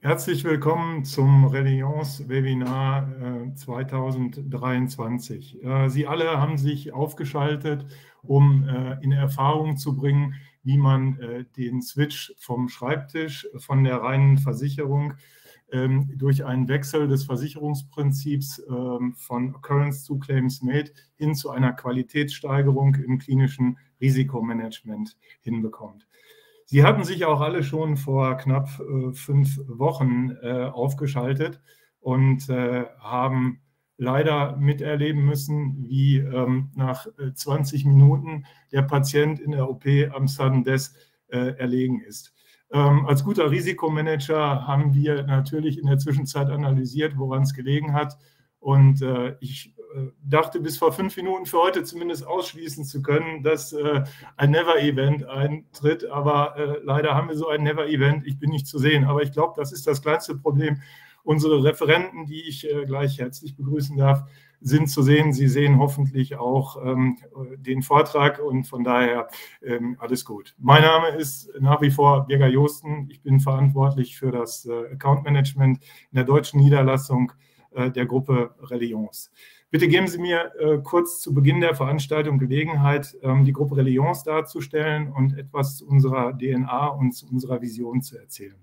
Herzlich willkommen zum Reliance-Webinar 2023. Sie alle haben sich aufgeschaltet, um in Erfahrung zu bringen, wie man den Switch vom Schreibtisch, von der reinen Versicherung durch einen Wechsel des Versicherungsprinzips von Occurrence zu Claims Made hin zu einer Qualitätssteigerung im klinischen Risikomanagement hinbekommt. Sie hatten sich auch alle schon vor knapp 5 Wochen aufgeschaltet und haben leider miterleben müssen, wie nach 20 Minuten der Patient in der OP am Sudden Death erlegen ist. Als guter Risikomanager haben wir natürlich in der Zwischenzeit analysiert, woran es gelegen hat. Und ich dachte bis vor 5 Minuten für heute zumindest ausschließen zu können, dass ein Never-Event eintritt. Aber leider haben wir so ein Never-Event. Ich bin nicht zu sehen. Aber ich glaube, das ist das kleinste Problem. Unsere Referenten, die ich gleich herzlich begrüßen darf, sind zu sehen. Sie sehen hoffentlich auch den Vortrag und von daher alles gut. Mein Name ist nach wie vor Birger Josten. Ich bin verantwortlich für das Account Management in der deutschen Niederlassung der Gruppe Reliance. Bitte geben Sie mir kurz zu Beginn der Veranstaltung Gelegenheit, die Gruppe Reliance darzustellen und etwas zu unserer DNA und zu unserer Vision zu erzählen.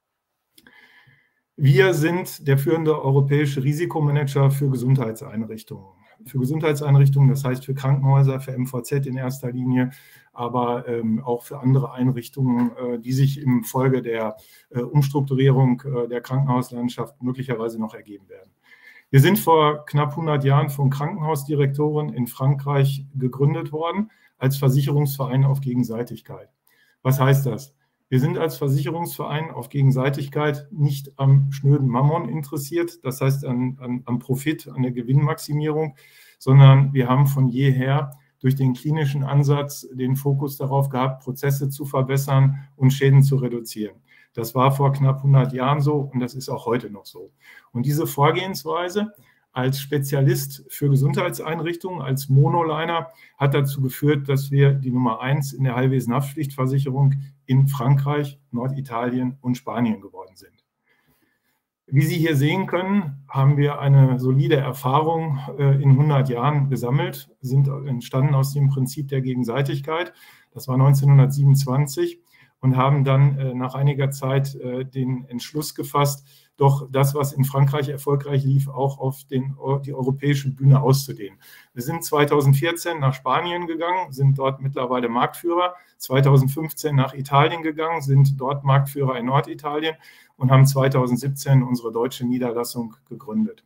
Wir sind der führende europäische Risikomanager für Gesundheitseinrichtungen. Für Gesundheitseinrichtungen, das heißt für Krankenhäuser, für MVZ in erster Linie, aber auch für andere Einrichtungen, die sich im Folge der Umstrukturierung der Krankenhauslandschaft möglicherweise noch ergeben werden. Wir sind vor knapp 100 Jahren von Krankenhausdirektoren in Frankreich gegründet worden, als Versicherungsverein auf Gegenseitigkeit. Was heißt das? Wir sind als Versicherungsverein auf Gegenseitigkeit nicht am schnöden Mammon interessiert, das heißt am Profit, an der Gewinnmaximierung, sondern wir haben von jeher durch den klinischen Ansatz den Fokus darauf gehabt, Prozesse zu verbessern und Schäden zu reduzieren. Das war vor knapp 100 Jahren so und das ist auch heute noch so. Und diese Vorgehensweise als Spezialist für Gesundheitseinrichtungen, als Monoliner, hat dazu geführt, dass wir die Nummer 1 in der Heilwesen-Haftpflichtversicherung in Frankreich, Norditalien und Spanien geworden sind. Wie Sie hier sehen können, haben wir eine solide Erfahrung in 100 Jahren gesammelt, sind entstanden aus dem Prinzip der Gegenseitigkeit. Das war 1927. Und haben dann nach einiger Zeit den Entschluss gefasst, doch das, was in Frankreich erfolgreich lief, auch auf die europäische Bühne auszudehnen. Wir sind 2014 nach Spanien gegangen, sind dort mittlerweile Marktführer, 2015 nach Italien gegangen, sind dort Marktführer in Norditalien und haben 2017 unsere deutsche Niederlassung gegründet.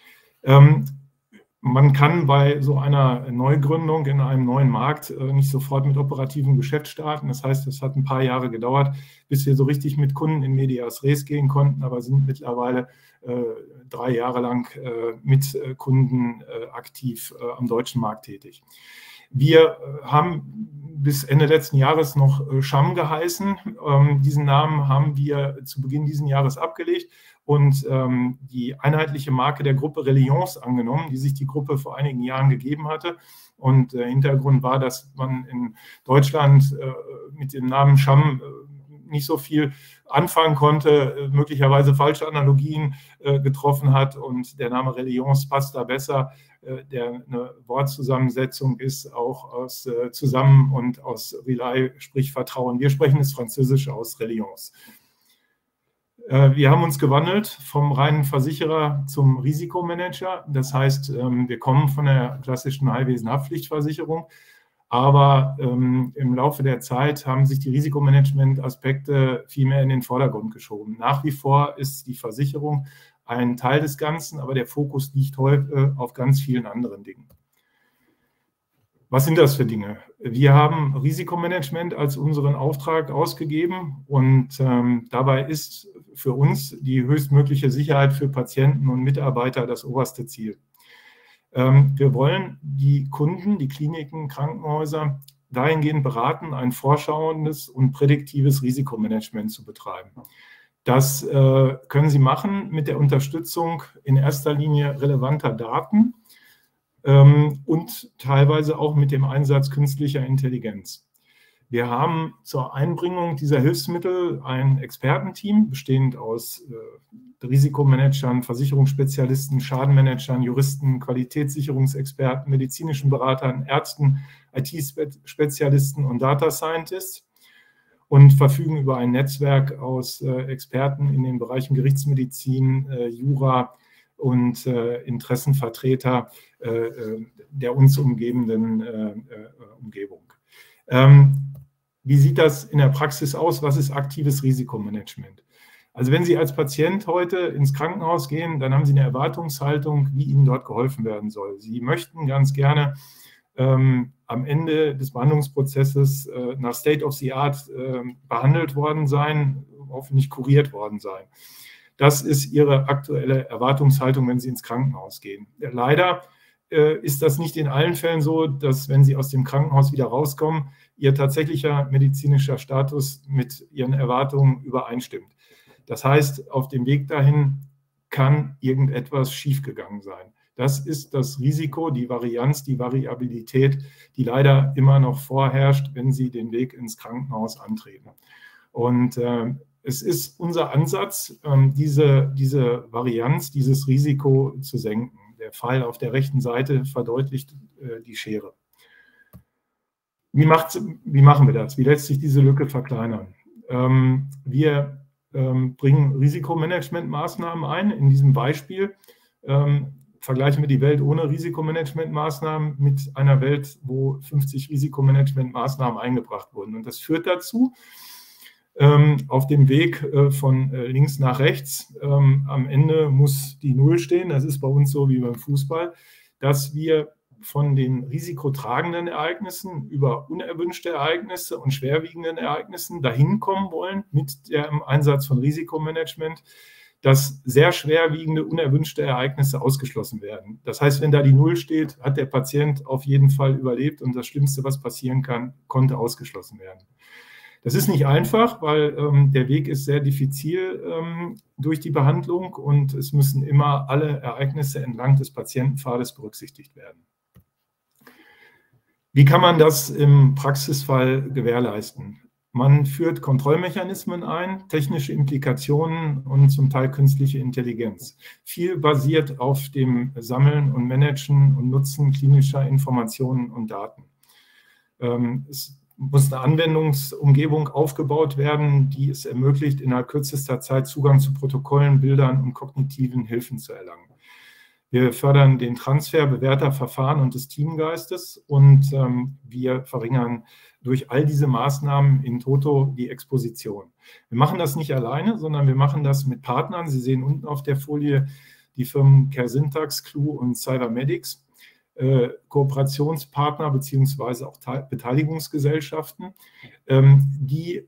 Man kann bei so einer Neugründung in einem neuen Markt nicht sofort mit operativem Geschäft starten. Das heißt, es hat ein paar Jahre gedauert, bis wir so richtig mit Kunden in medias res gehen konnten, aber sind mittlerweile 3 Jahre lang mit Kunden aktiv am deutschen Markt tätig. Wir haben bis Ende letzten Jahres noch Scham geheißen. Diesen Namen haben wir zu Beginn dieses Jahres abgelegt und die einheitliche Marke der Gruppe Reliance angenommen, die sich die Gruppe vor einigen Jahren gegeben hatte. Und Hintergrund war, dass man in Deutschland mit dem Namen Scham nicht so viel anfangen konnte, möglicherweise falsche Analogien getroffen hat und der Name Reliance passt da besser, der eine Wortzusammensetzung ist, auch aus zusammen und aus Rely, sprich Vertrauen. Wir sprechen das Französische aus, Reliance. Wir haben uns gewandelt vom reinen Versicherer zum Risikomanager. Das heißt, wir kommen von der klassischen Heilwesen-Haftpflichtversicherung, aber im Laufe der Zeit haben sich die Risikomanagement-Aspekte viel mehr in den Vordergrund geschoben. Nach wie vor ist die Versicherung ein Teil des Ganzen, aber der Fokus liegt heute auf ganz vielen anderen Dingen. Was sind das für Dinge? Wir haben Risikomanagement als unseren Auftrag ausgegeben und dabei ist für uns die höchstmögliche Sicherheit für Patienten und Mitarbeiter das oberste Ziel. Wir wollen die Kunden, die Kliniken, Krankenhäuser dahingehend beraten, ein vorschauendes und prädiktives Risikomanagement zu betreiben. Das können Sie machen mit der Unterstützung in erster Linie relevanter Daten und teilweise auch mit dem Einsatz künstlicher Intelligenz. Wir haben zur Einbringung dieser Hilfsmittel ein Expertenteam, bestehend aus Risikomanagern, Versicherungsspezialisten, Schadenmanagern, Juristen, Qualitätssicherungsexperten, medizinischen Beratern, Ärzten, IT-Spezialisten und Data Scientists und verfügen über ein Netzwerk aus Experten in den Bereichen Gerichtsmedizin, Jura und Interessenvertreter der uns umgebenden Umgebung. Wie sieht das in der Praxis aus? Was ist aktives Risikomanagement? Also wenn Sie als Patient heute ins Krankenhaus gehen, dann haben Sie eine Erwartungshaltung, wie Ihnen dort geholfen werden soll. Sie möchten ganz gerne am Ende des Behandlungsprozesses nach State of the Art behandelt worden sein, hoffentlich kuriert worden sein. Das ist Ihre aktuelle Erwartungshaltung, wenn Sie ins Krankenhaus gehen. Leider ist das nicht in allen Fällen so, dass, wenn Sie aus dem Krankenhaus wieder rauskommen, Ihr tatsächlicher medizinischer Status mit Ihren Erwartungen übereinstimmt. Das heißt, auf dem Weg dahin kann irgendetwas schiefgegangen sein. Das ist das Risiko, die Varianz, die Variabilität, die leider immer noch vorherrscht, wenn Sie den Weg ins Krankenhaus antreten. Und es ist unser Ansatz, diese Varianz, dieses Risiko zu senken. Der Pfeil auf der rechten Seite verdeutlicht die Schere. Wie machen wir das? Wie lässt sich diese Lücke verkleinern? Wir bringen Risikomanagementmaßnahmen ein. In diesem Beispiel vergleichen wir die Welt ohne Risikomanagementmaßnahmen mit einer Welt, wo 50 Risikomanagementmaßnahmen eingebracht wurden. Und das führt dazu, auf dem Weg von links nach rechts, am Ende muss die Null stehen, das ist bei uns so wie beim Fußball, dass wir von den risikotragenden Ereignissen über unerwünschte Ereignisse und schwerwiegenden Ereignissen dahin kommen wollen mit dem Einsatz von Risikomanagement, dass sehr schwerwiegende, unerwünschte Ereignisse ausgeschlossen werden. Das heißt, wenn da die Null steht, hat der Patient auf jeden Fall überlebt und das Schlimmste, was passieren kann, konnte ausgeschlossen werden. Das ist nicht einfach, weil der Weg ist sehr diffizil durch die Behandlung und es müssen immer alle Ereignisse entlang des Patientenpfades berücksichtigt werden. Wie kann man das im Praxisfall gewährleisten? Man führt Kontrollmechanismen ein, technische Implikationen und zum Teil künstliche Intelligenz. Viel basiert auf dem Sammeln und Managen und Nutzen klinischer Informationen und Daten. Es muss eine Anwendungsumgebung aufgebaut werden, die es ermöglicht, innerhalb kürzester Zeit Zugang zu Protokollen, Bildern und kognitiven Hilfen zu erlangen. Wir fördern den Transfer bewährter Verfahren und des Teamgeistes und wir verringern durch all diese Maßnahmen in toto die Exposition. Wir machen das nicht alleine, sondern wir machen das mit Partnern. Sie sehen unten auf der Folie die Firmen CareSyntax, Clue und Cybermedics, Kooperationspartner beziehungsweise auch Beteiligungsgesellschaften, die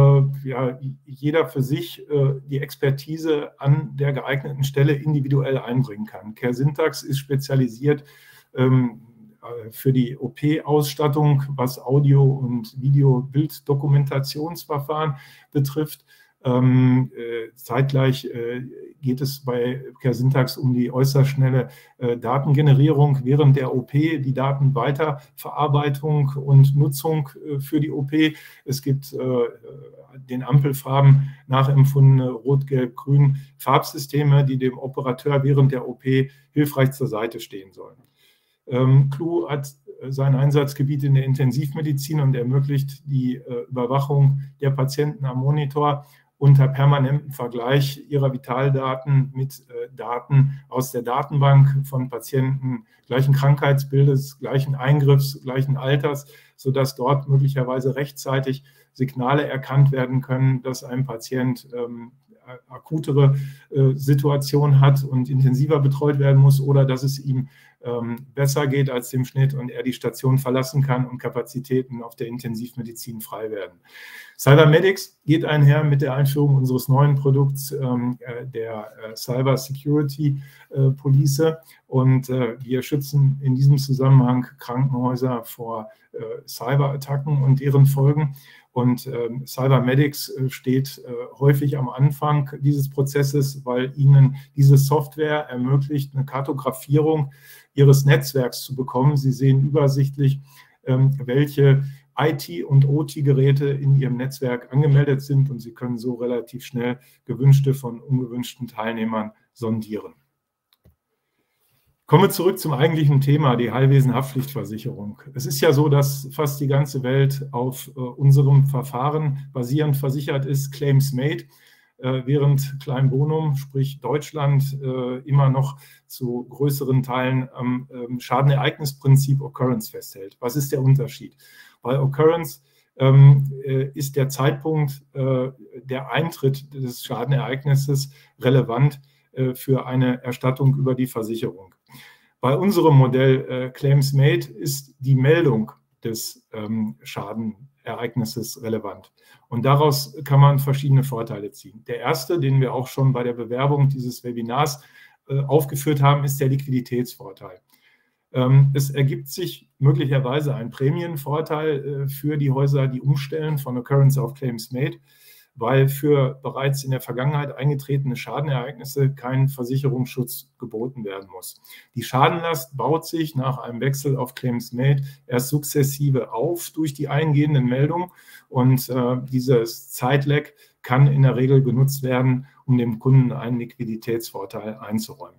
jeder für sich die Expertise an der geeigneten Stelle individuell einbringen kann. CareSyntax ist spezialisiert für die OP-Ausstattung, was Audio- und Video-Bilddokumentationsverfahren betrifft. Zeitgleich geht es bei CareSyntax um die äußerst schnelle Datengenerierung während der OP, die Datenweiterverarbeitung und Nutzung für die OP. Es gibt den Ampelfarben nachempfundene Rot-Gelb-Grün Farbsysteme, die dem Operateur während der OP hilfreich zur Seite stehen sollen. Clue hat sein Einsatzgebiet in der Intensivmedizin und ermöglicht die Überwachung der Patienten am Monitor unter permanentem Vergleich ihrer Vitaldaten mit Daten aus der Datenbank von Patienten gleichen Krankheitsbildes, gleichen Eingriffs, gleichen Alters, sodass dort möglicherweise rechtzeitig Signale erkannt werden können, dass ein Patient akutere Situation hat und intensiver betreut werden muss oder dass es ihm besser geht als dem Schnitt und er die Station verlassen kann und Kapazitäten auf der Intensivmedizin frei werden. Cybermedics geht einher mit der Einführung unseres neuen Produkts, der Cyber Security Police, und wir schützen in diesem Zusammenhang Krankenhäuser vor Cyberattacken und deren Folgen. Und Cybermedics steht häufig am Anfang dieses Prozesses, weil ihnen diese Software ermöglicht, eine Kartografierung ihres Netzwerks zu bekommen. Sie sehen übersichtlich, welche IT- und OT-Geräte in Ihrem Netzwerk angemeldet sind und Sie können so relativ schnell gewünschte von ungewünschten Teilnehmern sondieren. Kommen wir zurück zum eigentlichen Thema, die Heilwesen-Haftpflichtversicherung. Es ist ja so, dass fast die ganze Welt auf unserem Verfahren basierend versichert ist, Claims Made, während Klein Bonum, sprich Deutschland, immer noch zu größeren Teilen am Schadenereignisprinzip Occurrence festhält. Was ist der Unterschied? Bei Occurrence ist der Zeitpunkt der Eintritt des Schadenereignisses relevant für eine Erstattung über die Versicherung. Bei unserem Modell Claims Made ist die Meldung des Schadenereignisses relevant. Und daraus kann man verschiedene Vorteile ziehen. Der erste, den wir auch schon bei der Bewerbung dieses Webinars aufgeführt haben, ist der Liquiditätsvorteil. Es ergibt sich möglicherweise ein Prämienvorteil für die Häuser, die umstellen von Occurrence auf Claims Made, weil für bereits in der Vergangenheit eingetretene Schadenereignisse kein Versicherungsschutz geboten werden muss. Die Schadenlast baut sich nach einem Wechsel auf Claims Made erst sukzessive auf durch die eingehenden Meldungen und dieses Zeitlag kann in der Regel genutzt werden, um dem Kunden einen Liquiditätsvorteil einzuräumen.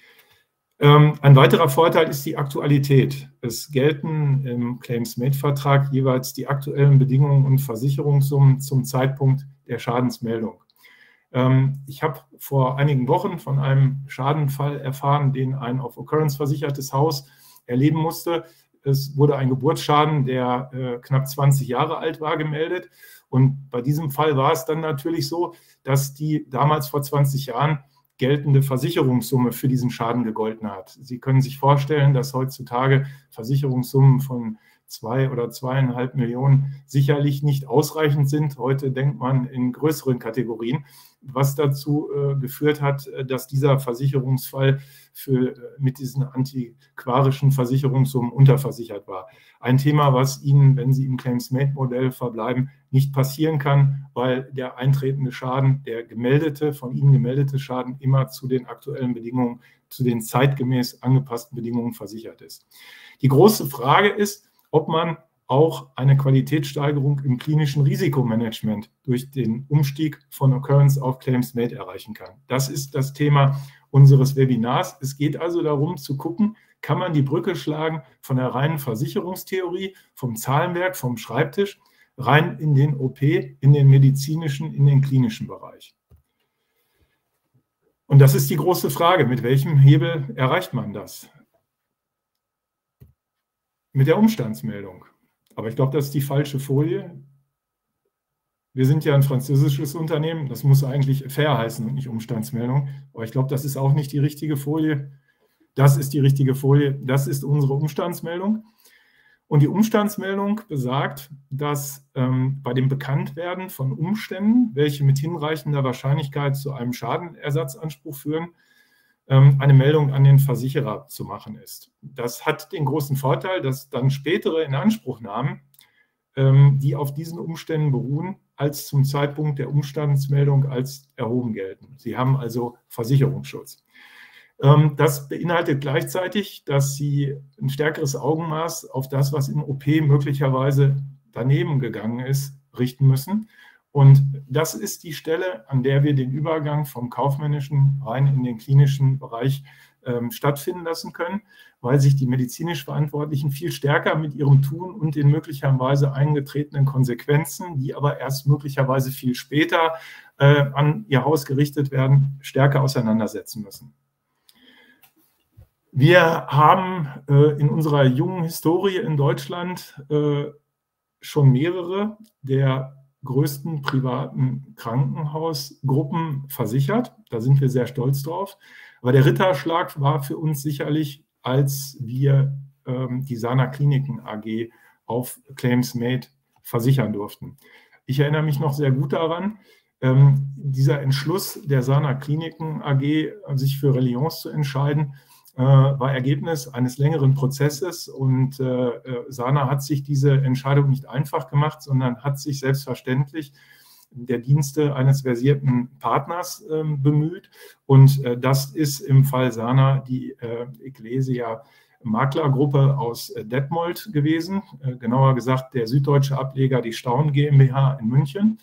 Ein weiterer Vorteil ist die Aktualität. Es gelten im Claims-Made-Vertrag jeweils die aktuellen Bedingungen und Versicherungssummen zum Zeitpunkt der Schadensmeldung. Ich habe vor einigen Wochen von einem Schadenfall erfahren, den ein auf Occurrence versichertes Haus erleben musste. Es wurde ein Geburtsschaden, der knapp 20 Jahre alt war, gemeldet. Und bei diesem Fall war es dann natürlich so, dass die damals vor 20 Jahren geltende Versicherungssumme für diesen Schaden gegolten hat. Sie können sich vorstellen, dass heutzutage Versicherungssummen von 2 oder 2,5 Millionen sicherlich nicht ausreichend sind. Heute denkt man in größeren Kategorien, was dazu geführt hat, dass dieser Versicherungsfall mit diesen antiquarischen Versicherungssummen unterversichert war. Ein Thema, was Ihnen, wenn Sie im Claims-Made-Modell verbleiben, nicht passieren kann, weil der eintretende Schaden, der von Ihnen gemeldete Schaden immer zu den aktuellen Bedingungen, zu den zeitgemäß angepassten Bedingungen versichert ist. Die große Frage ist, ob man auch eine Qualitätssteigerung im klinischen Risikomanagement durch den Umstieg von Occurrence auf Claims Made erreichen kann. Das ist das Thema unseres Webinars. Es geht also darum zu gucken, kann man die Brücke schlagen von der reinen Versicherungstheorie, vom Zahlenwerk, vom Schreibtisch, rein in den OP, in den medizinischen, in den klinischen Bereich. Und das ist die große Frage, mit welchem Hebel erreicht man das? Mit der Umstandsmeldung. Aber ich glaube, das ist die falsche Folie. Wir sind ja ein französisches Unternehmen, das muss eigentlich fair heißen und nicht Umstandsmeldung. Aber ich glaube, das ist auch nicht die richtige Folie. Das ist die richtige Folie, das ist unsere Umstandsmeldung. Und die Umstandsmeldung besagt, dass bei dem Bekanntwerden von Umständen, welche mit hinreichender Wahrscheinlichkeit zu einem Schadenersatzanspruch führen, eine Meldung an den Versicherer zu machen ist. Das hat den großen Vorteil, dass dann spätere Inanspruchnahmen, die auf diesen Umständen beruhen, als zum Zeitpunkt der Umstandsmeldung als erhoben gelten. Sie haben also Versicherungsschutz. Das beinhaltet gleichzeitig, dass Sie ein stärkeres Augenmaß auf das, was im OP möglicherweise daneben gegangen ist, richten müssen. Und das ist die Stelle, an der wir den Übergang vom kaufmännischen rein in den klinischen Bereich stattfinden lassen können, weil sich die medizinisch Verantwortlichen viel stärker mit ihrem Tun und den möglicherweise eingetretenen Konsequenzen, die aber erst möglicherweise viel später an ihr Haus gerichtet werden, stärker auseinandersetzen müssen. Wir haben in unserer jungen Historie in Deutschland schon mehrere der größten privaten Krankenhausgruppen versichert. Da sind wir sehr stolz drauf. Aber der Ritterschlag war für uns sicherlich, als wir die Sana Kliniken AG auf Claims Made versichern durften. Ich erinnere mich noch sehr gut daran, dieser Entschluss der Sana Kliniken AG, sich für Reliance zu entscheiden, war Ergebnis eines längeren Prozesses und Sana hat sich diese Entscheidung nicht einfach gemacht, sondern hat sich selbstverständlich der Dienste eines versierten Partners bemüht und das ist im Fall Sana die Ecclesia Maklergruppe aus Detmold gewesen, genauer gesagt der süddeutsche Ableger, die Staun GmbH in München.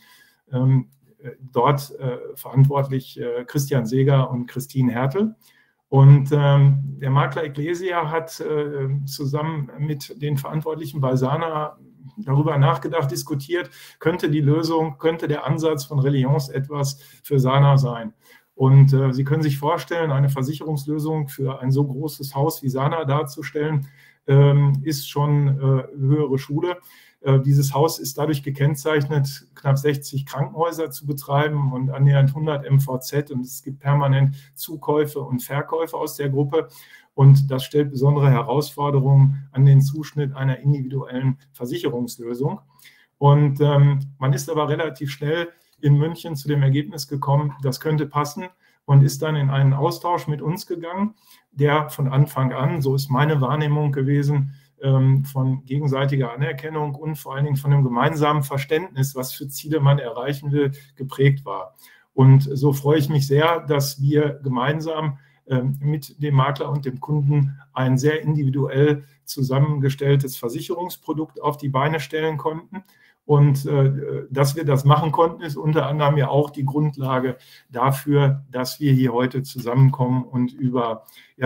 Dort verantwortlich Christian Seeger und Christine Hertel. Und der Makler Ecclesia hat zusammen mit den Verantwortlichen bei Sana darüber nachgedacht, diskutiert, könnte der Ansatz von Reliance etwas für Sana sein. Und Sie können sich vorstellen, eine Versicherungslösung für ein so großes Haus wie Sana darzustellen, ist schon höhere Schule. Dieses Haus ist dadurch gekennzeichnet, knapp 60 Krankenhäuser zu betreiben und annähernd 100 MVZ. Und es gibt permanent Zukäufe und Verkäufe aus der Gruppe. Und das stellt besondere Herausforderungen an den Zuschnitt einer individuellen Versicherungslösung. Und man ist aber relativ schnell in München zu dem Ergebnis gekommen, das könnte passen und ist dann in einen Austausch mit uns gegangen, der von Anfang an, so ist meine Wahrnehmung gewesen, von gegenseitiger Anerkennung und vor allen Dingen von einem gemeinsamen Verständnis, was für Ziele man erreichen will, geprägt war. Und so freue ich mich sehr, dass wir gemeinsam mit dem Makler und dem Kunden ein sehr individuell zusammengestelltes Versicherungsprodukt auf die Beine stellen konnten. Und dass wir das machen konnten, ist unter anderem ja auch die Grundlage dafür, dass wir hier heute zusammenkommen und über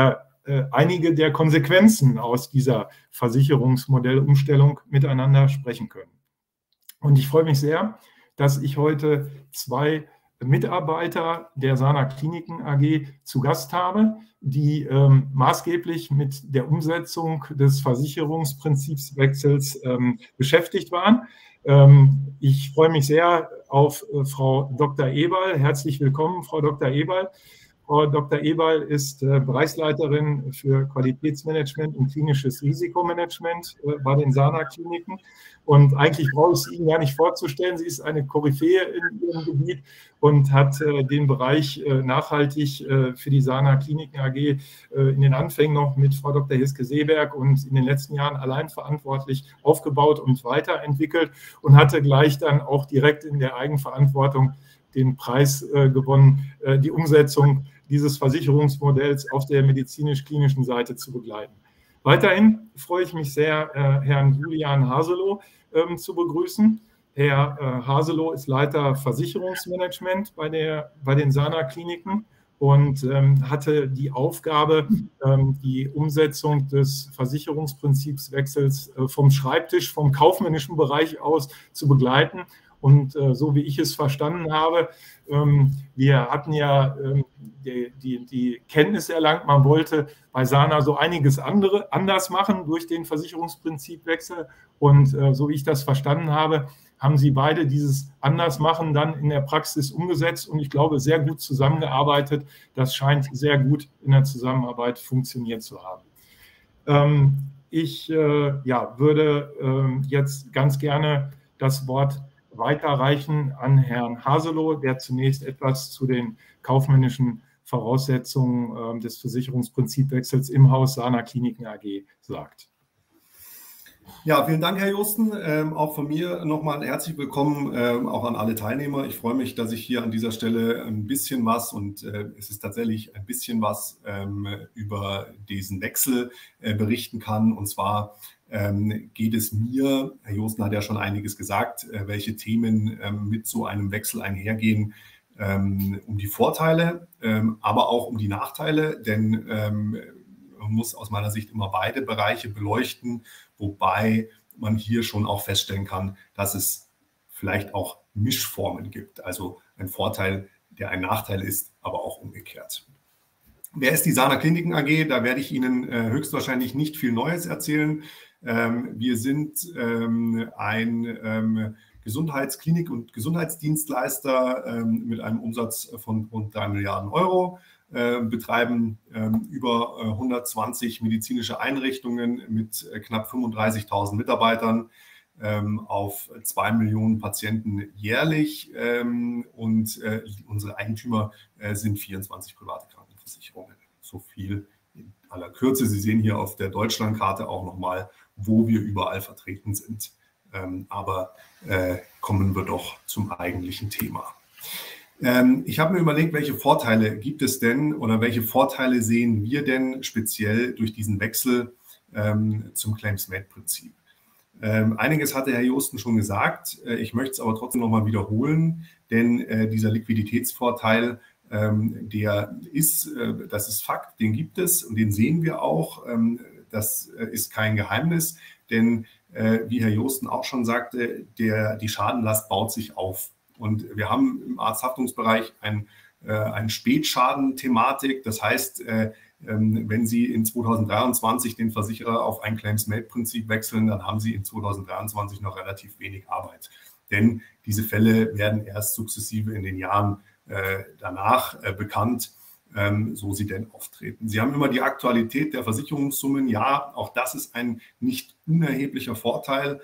einige der Konsequenzen aus dieser Versicherungsmodellumstellung miteinander sprechen können. Und ich freue mich sehr, dass ich heute zwei Mitarbeiter der Sana Kliniken AG zu Gast habe, die maßgeblich mit der Umsetzung des Versicherungsprinzipswechsels beschäftigt waren. Ich freue mich sehr auf Frau Dr. Eberl. Herzlich willkommen, Frau Dr. Eberl. Frau Dr. Eberl ist Bereichsleiterin für Qualitätsmanagement und klinisches Risikomanagement bei den Sana Kliniken. Und eigentlich brauche ich sie Ihnen gar nicht vorzustellen. Sie ist eine Koryphäe in ihrem Gebiet und hat den Bereich nachhaltig für die Sana Kliniken AG in den Anfängen noch mit Frau Dr. Hiske-Seeberg und in den letzten Jahren allein verantwortlich aufgebaut und weiterentwickelt und hatte gleich dann auch direkt in der Eigenverantwortung den Preis gewonnen, die Umsetzung dieses Versicherungsmodells auf der medizinisch-klinischen Seite zu begleiten. Weiterhin freue ich mich sehr, Herrn Julian Haselow zu begrüßen. Herr Haselow ist Leiter Versicherungsmanagement bei den Sana Kliniken und hatte die Aufgabe, die Umsetzung des Versicherungsprinzipswechsels vom Schreibtisch, vom kaufmännischen Bereich aus zu begleiten. Und so wie ich es verstanden habe, wir hatten ja die Kenntnis erlangt, man wollte bei Sana so einiges anders machen durch den Versicherungsprinzipwechsel. Und so wie ich das verstanden habe, haben Sie beide dieses Andersmachen dann in der Praxis umgesetzt und ich glaube, sehr gut zusammengearbeitet. Das scheint sehr gut in der Zusammenarbeit funktioniert zu haben. Ich würde jetzt ganz gerne das Wort weiterreichen an Herrn Haselow, der zunächst etwas zu den kaufmännischen Voraussetzungen des Versicherungsprinzipwechsels im Haus Sana Kliniken AG sagt. Ja, vielen Dank, Herr Josten. Auch von mir nochmal herzlich willkommen, auch an alle Teilnehmer. Ich freue mich, dass ich hier an dieser Stelle ein bisschen was, und es ist tatsächlich ein bisschen was, über diesen Wechsel berichten kann. Und zwar geht es mir, Herr Josten hat ja schon einiges gesagt, welche Themen mit so einem Wechsel einhergehen, um die Vorteile, aber auch um die Nachteile, denn man muss aus meiner Sicht immer beide Bereiche beleuchten, wobei man hier schon auch feststellen kann, dass es vielleicht auch Mischformen gibt, also ein Vorteil, der ein Nachteil ist, aber auch umgekehrt. Wer ist die Sana Kliniken AG? Da werde ich Ihnen höchstwahrscheinlich nicht viel Neues erzählen. Wir sind ein Gesundheitsklinik- und Gesundheitsdienstleister mit einem Umsatz von rund 3 Milliarden Euro, betreiben über 120 medizinische Einrichtungen mit knapp 35.000 Mitarbeitern auf 2 Millionen Patienten jährlich und unsere Eigentümer sind 24 private Krankenversicherungen. So viel in aller Kürze. Sie sehen hier auf der Deutschlandkarte auch nochmal, wo wir überall vertreten sind. Aber kommen wir doch zum eigentlichen Thema. Ich habe mir überlegt, welche Vorteile gibt es denn oder welche Vorteile sehen wir denn speziell durch diesen Wechsel zum Claims-Made-Prinzip. Einiges hatte Herr Joosten schon gesagt, ich möchte es aber trotzdem nochmal wiederholen, denn dieser Liquiditätsvorteil, das ist Fakt, den gibt es und den sehen wir auch, das ist kein Geheimnis, denn wie Herr Joosten auch schon sagte, die Schadenlast baut sich auf und wir haben im Arzthaftungsbereich eine Spätschaden-Thematik, das heißt, wenn Sie in 2023 den Versicherer auf ein Claims-Made-Prinzip wechseln, dann haben Sie in 2023 noch relativ wenig Arbeit. Denn diese Fälle werden erst sukzessive in den Jahren danach bekannt, so sie denn auftreten. Sie haben immer die Aktualität der Versicherungssummen. Ja, auch das ist ein nicht unerheblicher Vorteil.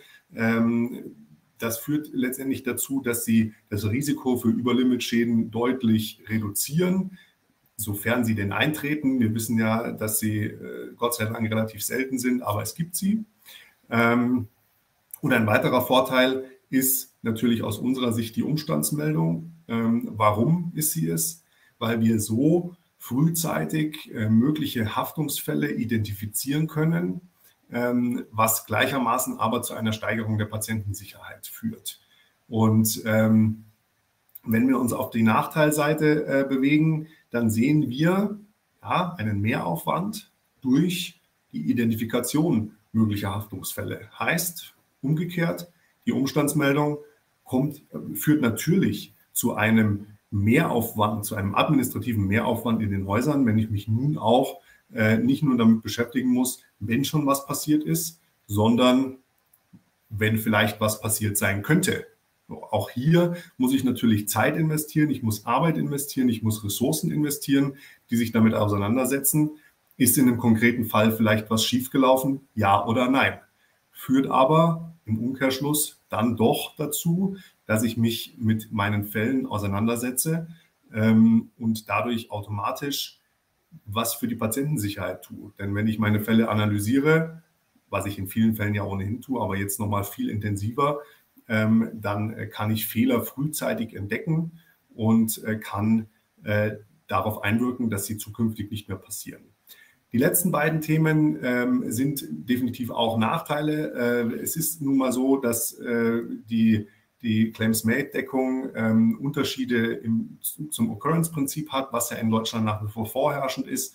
Das führt letztendlich dazu, dass Sie das Risiko für Überlimitschäden deutlich reduzieren, sofern sie denn eintreten. Wir wissen ja, dass sie Gott sei Dank relativ selten sind, aber es gibt sie. Und ein weiterer Vorteil ist natürlich aus unserer Sicht die Umstandsmeldung. Warum ist sie es? Weil wir so frühzeitig mögliche Haftungsfälle identifizieren können, was gleichermaßen aber zu einer Steigerung der Patientensicherheit führt. Und wenn wir uns auf die Nachteilseite bewegen, dann sehen wir ja, einen Mehraufwand durch die Identifikation möglicher Haftungsfälle. Heißt umgekehrt, die Umstandsmeldung führt natürlich zu einem Mehraufwand, zu einem administrativen Mehraufwand in den Häusern, wenn ich mich nun auch nicht nur damit beschäftigen muss, wenn schon was passiert ist, sondern wenn vielleicht was passiert sein könnte. Auch hier muss ich natürlich Zeit investieren, ich muss Arbeit investieren, ich muss Ressourcen investieren, die sich damit auseinandersetzen. Ist in einem konkreten Fall vielleicht was schiefgelaufen? Ja oder nein? Führt aber im Umkehrschluss dann doch dazu, dass ich mich mit meinen Fällen auseinandersetze und dadurch automatisch was für die Patientensicherheit tue. Denn wenn ich meine Fälle analysiere, was ich in vielen Fällen ja ohnehin tue, aber jetzt nochmal viel intensiver, dann kann ich Fehler frühzeitig entdecken und kann darauf einwirken, dass sie zukünftig nicht mehr passieren. Die letzten beiden Themen sind definitiv auch Nachteile. Es ist nun mal so, dass die Claims-Made-Deckung Unterschiede zum Occurrence-Prinzip hat, was ja in Deutschland nach wie vor vorherrschend ist.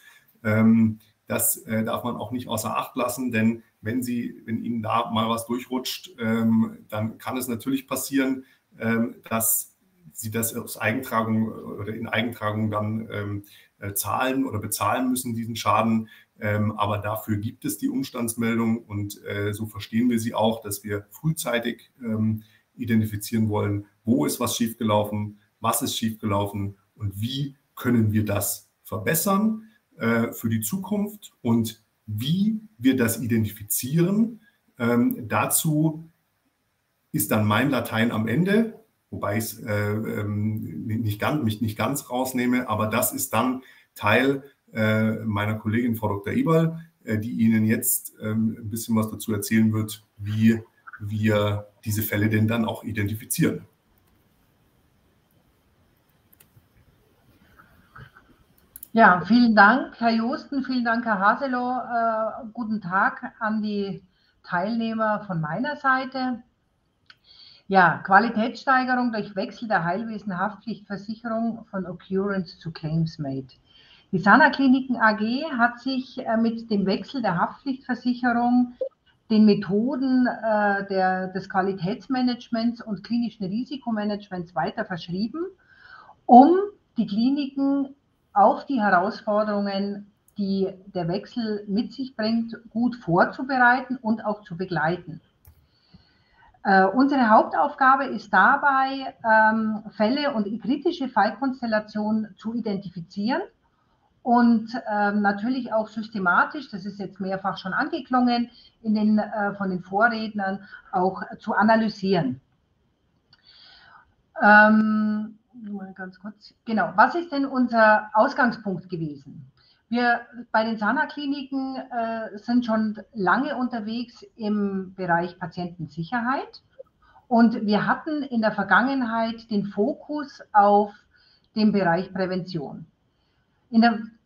Das darf man auch nicht außer Acht lassen, denn wenn Ihnen da mal was durchrutscht, dann kann es natürlich passieren, dass Sie das aus Eigentragung oder in Eigentragung dann zahlen oder bezahlen müssen, diesen Schaden. Aber dafür gibt es die Umstandsmeldung und so verstehen wir sie auch, dass wir frühzeitig identifizieren wollen, wo ist was schiefgelaufen, was ist schiefgelaufen und wie können wir das verbessern für die Zukunft und wie wir das identifizieren. Dazu ist dann mein Latein am Ende, wobei ich mich nicht ganz rausnehme, aber das ist dann Teil meiner Kollegin Frau Dr. Eberl, die Ihnen jetzt ein bisschen was dazu erzählen wird, wie wir diese Fälle denn dann auch identifizieren. Ja, vielen Dank, Herr Joosten, vielen Dank, Herr Haselow. Guten Tag an die Teilnehmer von meiner Seite. Ja, Qualitätssteigerung durch Wechsel der Heilwesen-Haftpflichtversicherung von Occurrence zu Claims-Made. Die Sana Kliniken AG hat sich mit dem Wechsel der Haftpflichtversicherung den Methoden des Qualitätsmanagements und klinischen Risikomanagements weiter verschrieben, um die Kliniken auf die Herausforderungen, die der Wechsel mit sich bringt, gut vorzubereiten und auch zu begleiten. Unsere Hauptaufgabe ist dabei, Fälle und kritische Fallkonstellationen zu identifizieren und natürlich auch systematisch, das ist jetzt mehrfach schon angeklungen, von den Vorrednern auch zu analysieren. Mal ganz kurz. Genau, was ist denn unser Ausgangspunkt gewesen? Wir bei den Sana Kliniken sind schon lange unterwegs im Bereich Patientensicherheit und wir hatten in der Vergangenheit den Fokus auf den Bereich Prävention. In der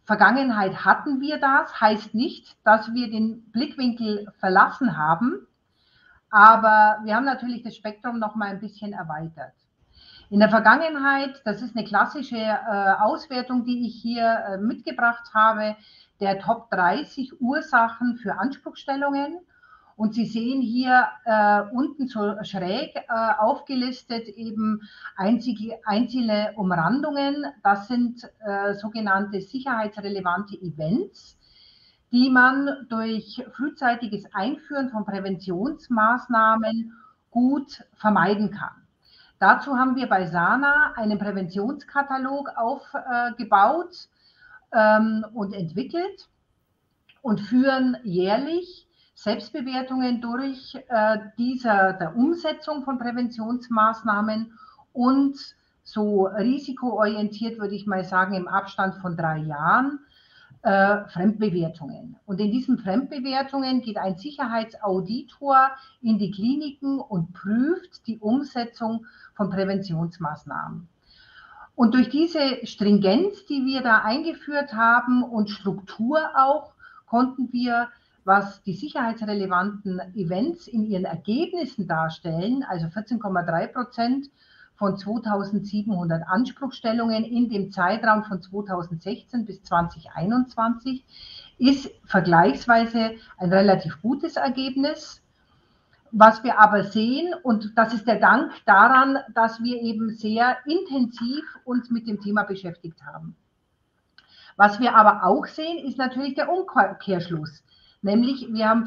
Vergangenheit hatten wir das, heißt nicht, dass wir den Blickwinkel verlassen haben, aber wir haben natürlich das Spektrum noch mal ein bisschen erweitert. In der Vergangenheit, das ist eine klassische Auswertung, die ich hier mitgebracht habe, der Top 30 Ursachen für Anspruchsstellungen. Und Sie sehen hier unten so schräg aufgelistet eben einzelne Umrandungen. Das sind sogenannte sicherheitsrelevante Events, die man durch frühzeitiges Einführen von Präventionsmaßnahmen gut vermeiden kann. Dazu haben wir bei SANA einen Präventionskatalog aufgebaut und entwickelt und führen jährlich Selbstbewertungen durch der Umsetzung von Präventionsmaßnahmen und so risikoorientiert, würde ich mal sagen, im Abstand von 3 Jahren Fremdbewertungen. Und in diesen Fremdbewertungen geht ein Sicherheitsauditor in die Kliniken und prüft die Umsetzung von Präventionsmaßnahmen. Und durch diese Stringenz, die wir da eingeführt haben und Struktur auch, konnten wir, was die sicherheitsrelevanten Events in ihren Ergebnissen darstellen, also 14,3% von 2700 Anspruchsstellungen in dem Zeitraum von 2016 bis 2021, ist vergleichsweise ein relativ gutes Ergebnis. Was wir aber sehen, und das ist der Dank daran, dass wir eben sehr intensiv uns mit dem Thema beschäftigt haben. Was wir aber auch sehen, ist natürlich der Umkehrschluss. Nämlich, wir haben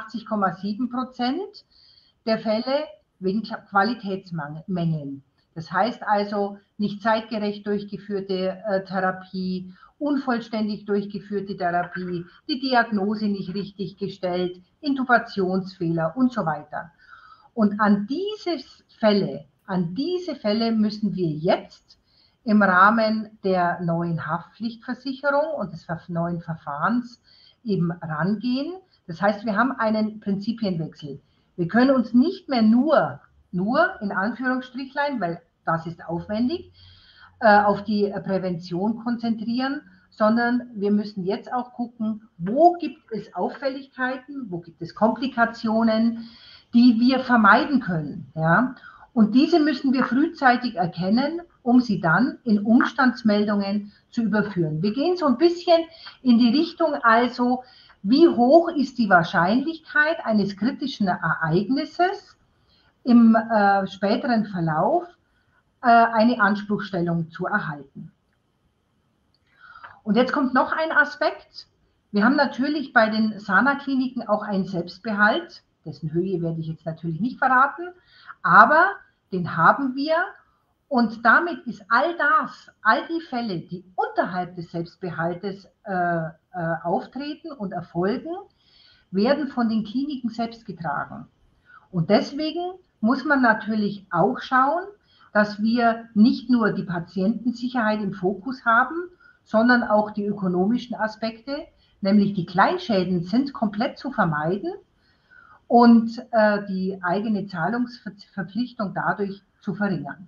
85,7% der Fälle wegen Qualitätsmängeln. Das heißt also, nicht zeitgerecht durchgeführte Therapie, unvollständig durchgeführte Therapie, die Diagnose nicht richtig gestellt, Intubationsfehler und so weiter. Und an diese Fälle müssen wir jetzt im Rahmen der neuen Haftpflichtversicherung und des neuen Verfahrens eben rangehen. Das heißt, wir haben einen Prinzipienwechsel. Wir können uns nicht mehr nur in Anführungsstrichlein, weil das ist aufwendig, auf die Prävention konzentrieren, sondern wir müssen jetzt auch gucken, wo gibt es Auffälligkeiten, wo gibt es Komplikationen, die wir vermeiden können. Ja? Und diese müssen wir frühzeitig erkennen, um sie dann in Umstandsmeldungen zu überführen. Wir gehen so ein bisschen in die Richtung, also wie hoch ist die Wahrscheinlichkeit eines kritischen Ereignisses im späteren Verlauf eine Anspruchsstellung zu erhalten. Und jetzt kommt noch ein Aspekt. Wir haben natürlich bei den SANA-Kliniken auch einen Selbstbehalt, dessen Höhe werde ich jetzt natürlich nicht verraten, aber den haben wir. Und damit ist all die Fälle, die unterhalb des Selbstbehaltes auftreten und erfolgen, werden von den Kliniken selbst getragen. Und deswegen muss man natürlich auch schauen, dass wir nicht nur die Patientensicherheit im Fokus haben, sondern auch die ökonomischen Aspekte, nämlich die Kleinschäden sind komplett zu vermeiden und die eigene Zahlungsverpflichtung dadurch zu verringern.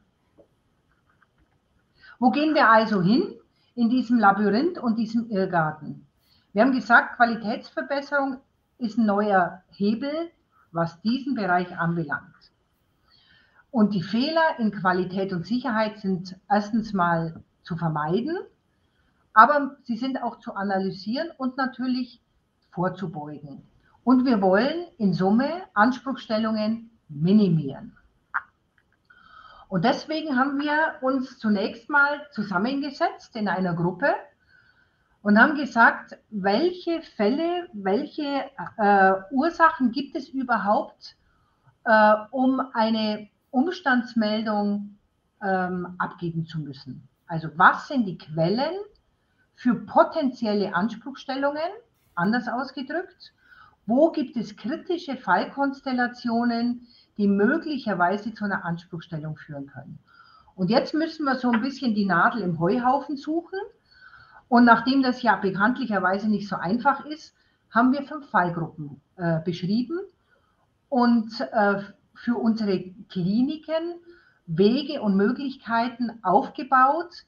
Wo gehen wir also hin in diesem Labyrinth und diesem Irrgarten? Wir haben gesagt, Qualitätsverbesserung ist ein neuer Hebel, was diesen Bereich anbelangt. Und die Fehler in Qualität und Sicherheit sind erstens mal zu vermeiden, aber sie sind auch zu analysieren und natürlich vorzubeugen. Und wir wollen in Summe Anspruchsstellungen minimieren. Und deswegen haben wir uns zunächst mal zusammengesetzt in einer Gruppe und haben gesagt, welche Fälle, welche Ursachen gibt es überhaupt, um eine Umstandsmeldung abgeben zu müssen. Also was sind die Quellen für potenzielle Anspruchsstellungen, anders ausgedrückt, wo gibt es kritische Fallkonstellationen, die möglicherweise zu einer Anspruchsstellung führen können. Und jetzt müssen wir so ein bisschen die Nadel im Heuhaufen suchen. Und nachdem das ja bekanntlicherweise nicht so einfach ist, haben wir 5 Fallgruppen beschrieben und für unsere Kliniken Wege und Möglichkeiten aufgebaut,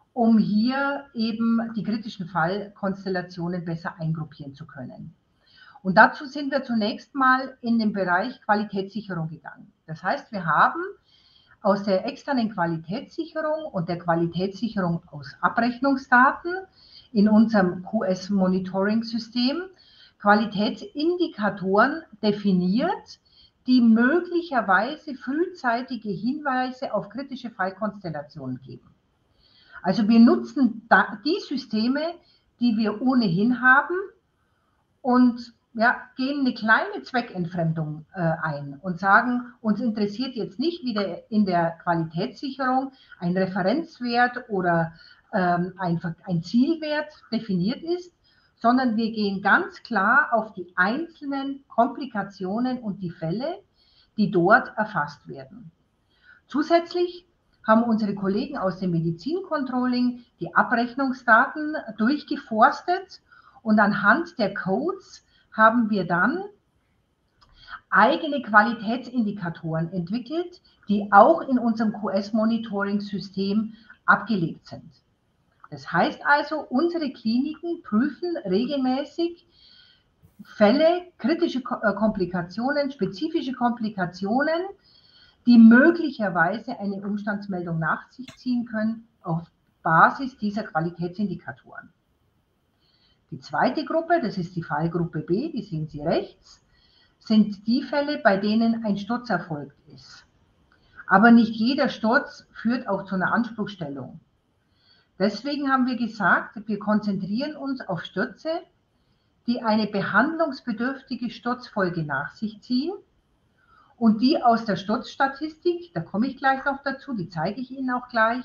um hier eben die kritischen Fallkonstellationen besser eingruppieren zu können. Und dazu sind wir zunächst mal in den Bereich Qualitätssicherung gegangen. Das heißt, wir haben aus der externen Qualitätssicherung und der Qualitätssicherung aus Abrechnungsdaten in unserem QS-Monitoring-System Qualitätsindikatoren definiert, die möglicherweise frühzeitige Hinweise auf kritische Fallkonstellationen geben. Also wir nutzen die Systeme, die wir ohnehin haben und gehen eine kleine Zweckentfremdung ein und sagen, uns interessiert jetzt nicht, wie in der Qualitätssicherung ein Referenzwert oder ein Zielwert definiert ist, sondern wir gehen ganz klar auf die einzelnen Komplikationen und die Fälle, die dort erfasst werden. Zusätzlich haben unsere Kollegen aus dem Medizincontrolling die Abrechnungsdaten durchgeforstet und anhand der Codes haben wir dann eigene Qualitätsindikatoren entwickelt, die auch in unserem QS-Monitoring-System abgelegt sind. Das heißt also, unsere Kliniken prüfen regelmäßig Fälle, kritische Komplikationen, spezifische Komplikationen, die möglicherweise eine Umstandsmeldung nach sich ziehen können auf Basis dieser Qualitätsindikatoren. Die zweite Gruppe, das ist die Fallgruppe B, die sehen Sie rechts, sind die Fälle, bei denen ein Sturz erfolgt ist. Aber nicht jeder Sturz führt auch zu einer Anspruchsstellung. Deswegen haben wir gesagt, wir konzentrieren uns auf Stürze, die eine behandlungsbedürftige Sturzfolge nach sich ziehen und die aus der Sturzstatistik, da komme ich gleich noch dazu, die zeige ich Ihnen auch gleich,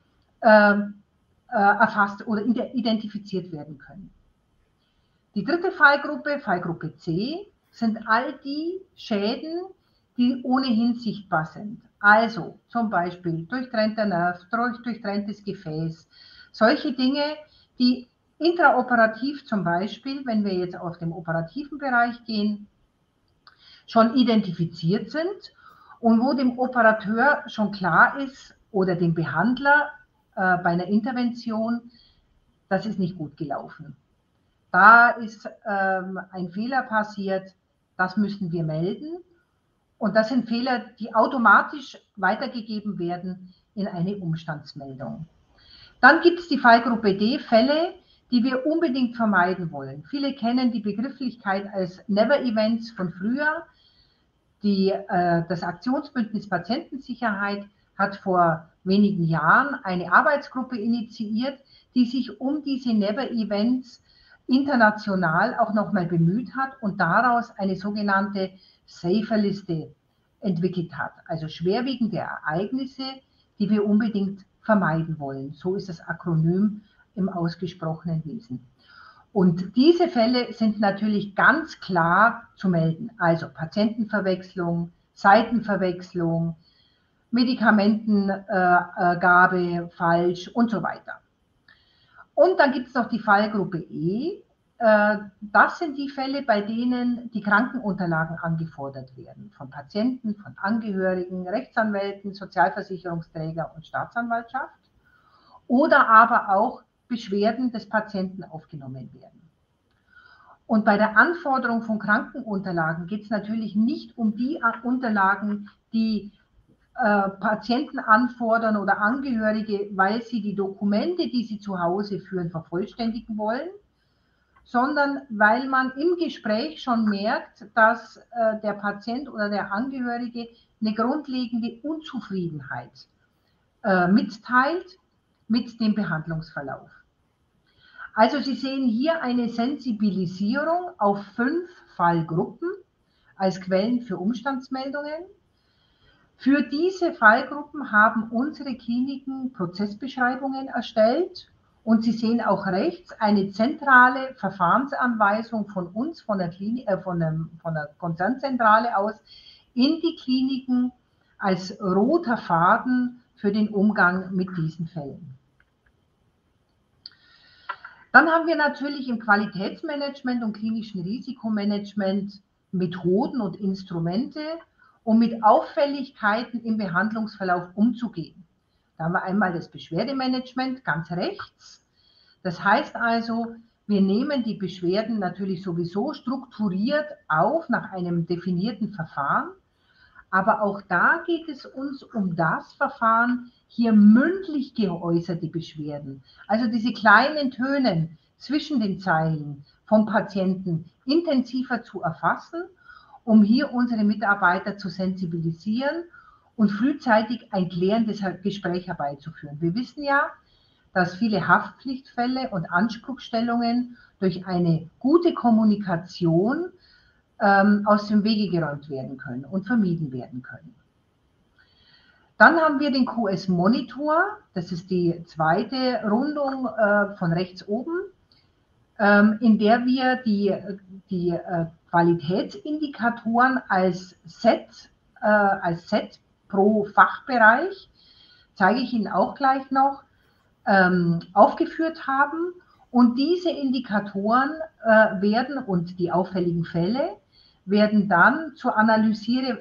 erfasst oder identifiziert werden können. Die dritte Fallgruppe, Fallgruppe C, sind all die Schäden, die ohnehin sichtbar sind. Also zum Beispiel durchtrennter Nerv, durchtrenntes Gefäß, solche Dinge, die intraoperativ zum Beispiel, wenn wir jetzt auf den operativen Bereich gehen, schon identifiziert sind und wo dem Operateur schon klar ist oder dem Behandler bei einer Intervention, das ist nicht gut gelaufen. Da ist ein Fehler passiert, das müssen wir melden. Und das sind Fehler, die automatisch weitergegeben werden in eine Umstandsmeldung. Dann gibt es die Fallgruppe D, Fälle, die wir unbedingt vermeiden wollen. Viele kennen die Begrifflichkeit als Never Events von früher. Das Aktionsbündnis Patientensicherheit hat vor wenigen Jahren eine Arbeitsgruppe initiiert, die sich um diese Never Events international auch nochmal bemüht hat und daraus eine sogenannte Safer-Liste entwickelt hat. Also schwerwiegende Ereignisse, die wir unbedingt vermeiden wollen. So ist das Akronym im ausgesprochenen Wesen. Und diese Fälle sind natürlich ganz klar zu melden. Also Patientenverwechslung, Seitenverwechslung, Medikamentengabe falsch und so weiter. Und dann gibt es noch die Fallgruppe E. Das sind die Fälle, bei denen die Krankenunterlagen angefordert werden. Von Patienten, von Angehörigen, Rechtsanwälten, Sozialversicherungsträger und Staatsanwaltschaft. Oder aber auch Beschwerden des Patienten aufgenommen werden. Und bei der Anforderung von Krankenunterlagen geht es natürlich nicht um die Unterlagen, die Patienten anfordern oder Angehörige, weil sie die Dokumente, die sie zu Hause führen, vervollständigen wollen, sondern weil man im Gespräch schon merkt, dass der Patient oder der Angehörige eine grundlegende Unzufriedenheit mitteilt mit dem Behandlungsverlauf. Also Sie sehen hier eine Sensibilisierung auf 5 Fallgruppen als Quellen für Umstandsmeldungen. Für diese Fallgruppen haben unsere Kliniken Prozessbeschreibungen erstellt und Sie sehen auch rechts eine zentrale Verfahrensanweisung von uns, von der Konzernzentrale aus, in die Kliniken als roter Faden für den Umgang mit diesen Fällen. Dann haben wir natürlich im Qualitätsmanagement und klinischen Risikomanagement Methoden und Instrumente, um mit Auffälligkeiten im Behandlungsverlauf umzugehen. Da haben wir einmal das Beschwerdemanagement ganz rechts. Das heißt also, wir nehmen die Beschwerden natürlich sowieso strukturiert auf nach einem definierten Verfahren. Aber auch da geht es uns um das Verfahren, hier mündlich geäußerte Beschwerden, also diese kleinen Töne zwischen den Zeilen vom Patienten intensiver zu erfassen, um hier unsere Mitarbeiter zu sensibilisieren und frühzeitig ein klärendes Gespräch herbeizuführen. Wir wissen ja, dass viele Haftpflichtfälle und Anspruchsstellungen durch eine gute Kommunikation aus dem Wege geräumt werden können und vermieden werden können. Dann haben wir den QS Monitor, das ist die zweite Rundung von rechts oben, in der wir die Qualitätsindikatoren als Set pro Fachbereich, zeige ich Ihnen auch gleich noch, aufgeführt haben. Und diese Indikatoren werden und die auffälligen Fälle werden dann zur Analysierung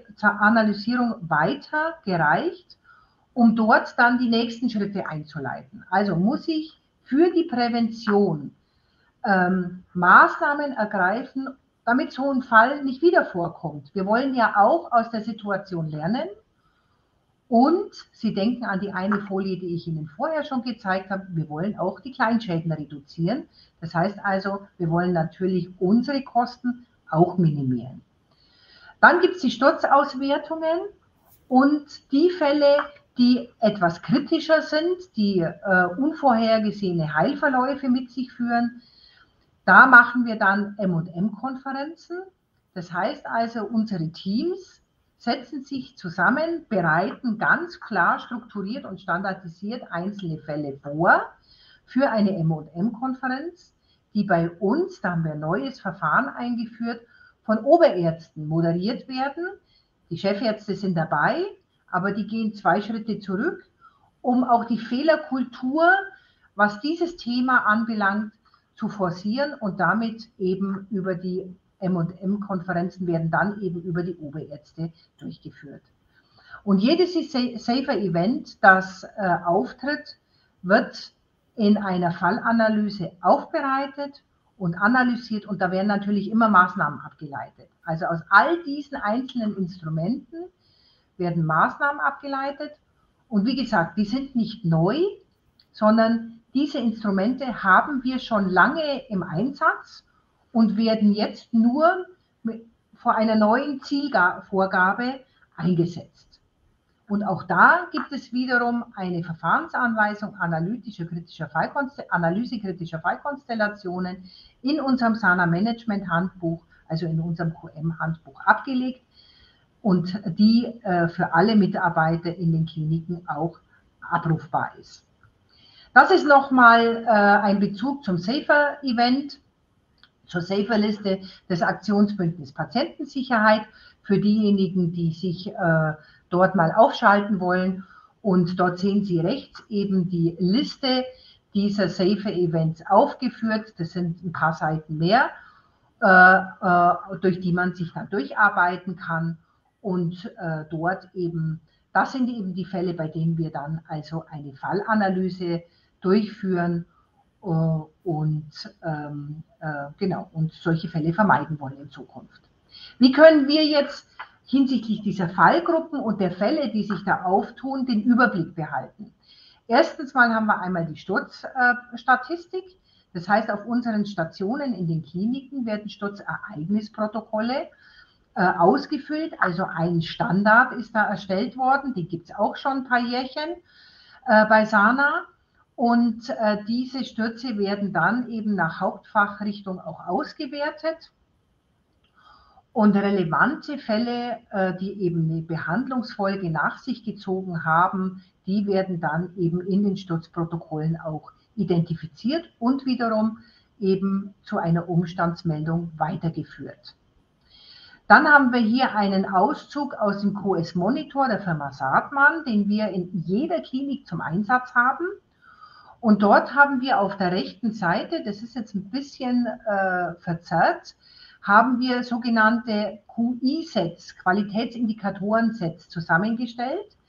weitergereicht, um dort dann die nächsten Schritte einzuleiten. Also muss ich für die Prävention Maßnahmen ergreifen, damit so ein Fall nicht wieder vorkommt. Wir wollen ja auch aus der Situation lernen. Und Sie denken an die eine Folie, die ich Ihnen vorher schon gezeigt habe, wir wollen auch die Kleinschäden reduzieren. Das heißt also, wir wollen natürlich unsere Kosten auch minimieren. Dann gibt es die Sturzauswertungen und die Fälle, die etwas kritischer sind, die unvorhergesehene Heilverläufe mit sich führen. Da machen wir dann M&M-Konferenzen. Das heißt also, unsere Teams setzen sich zusammen, bereiten ganz klar strukturiert und standardisiert einzelne Fälle vor für eine M&M-Konferenz, die bei uns, da haben wir ein neues Verfahren eingeführt, von Oberärzten moderiert werden. Die Chefärzte sind dabei, aber die gehen 2 Schritte zurück, um auch die Fehlerkultur, was dieses Thema anbelangt, zu forcieren und damit eben über die M&M-Konferenzen werden dann eben über die Oberärzte durchgeführt. Und jedes SAFER-Event, das auftritt, wird in einer Fallanalyse aufbereitet und analysiert und da werden natürlich immer Maßnahmen abgeleitet. Also aus all diesen einzelnen Instrumenten werden Maßnahmen abgeleitet und wie gesagt, die sind nicht neu, sondern diese Instrumente haben wir schon lange im Einsatz und werden jetzt nur vor einer neuen Zielvorgabe eingesetzt. Und auch da gibt es wiederum eine Verfahrensanweisung Analyse kritischer Fallkonstellationen in unserem SANA-Management-Handbuch, also in unserem QM-Handbuch abgelegt und die für alle Mitarbeiter in den Kliniken auch abrufbar ist. Das ist nochmal ein Bezug zum SAFER-Event, zur SAFER-Liste des Aktionsbündnisses Patientensicherheit für diejenigen, die sich dort mal aufschalten wollen. Und dort sehen Sie rechts eben die Liste dieser SAFER-Events aufgeführt. Das sind ein paar Seiten mehr, durch die man sich dann durcharbeiten kann. Und dort eben, das sind eben die Fälle, bei denen wir dann also eine Fallanalyse durchführen und solche Fälle vermeiden wollen in Zukunft. Wie können wir jetzt hinsichtlich dieser Fallgruppen und der Fälle, die sich da auftun, den Überblick behalten? Erstens mal haben wir einmal die Sturzstatistik. Das heißt, auf unseren Stationen in den Kliniken werden Sturzereignisprotokolle ausgefüllt. Also ein Standard ist da erstellt worden. Den gibt es auch schon ein paar Jährchen bei SANA. Und diese Stürze werden dann eben nach Hauptfachrichtung auch ausgewertet. Und relevante Fälle, die eben eine Behandlungsfolge nach sich gezogen haben, die werden dann eben in den Sturzprotokollen auch identifiziert und wiederum eben zu einer Umstandsmeldung weitergeführt. Dann haben wir hier einen Auszug aus dem QS Monitor der Firma Saatmann, den wir in jeder Klinik zum Einsatz haben. Und dort haben wir auf der rechten Seite, das ist jetzt ein bisschen verzerrt, haben wir sogenannte QI-Sets, Qualitätsindikatoren-Sets zusammengestellt.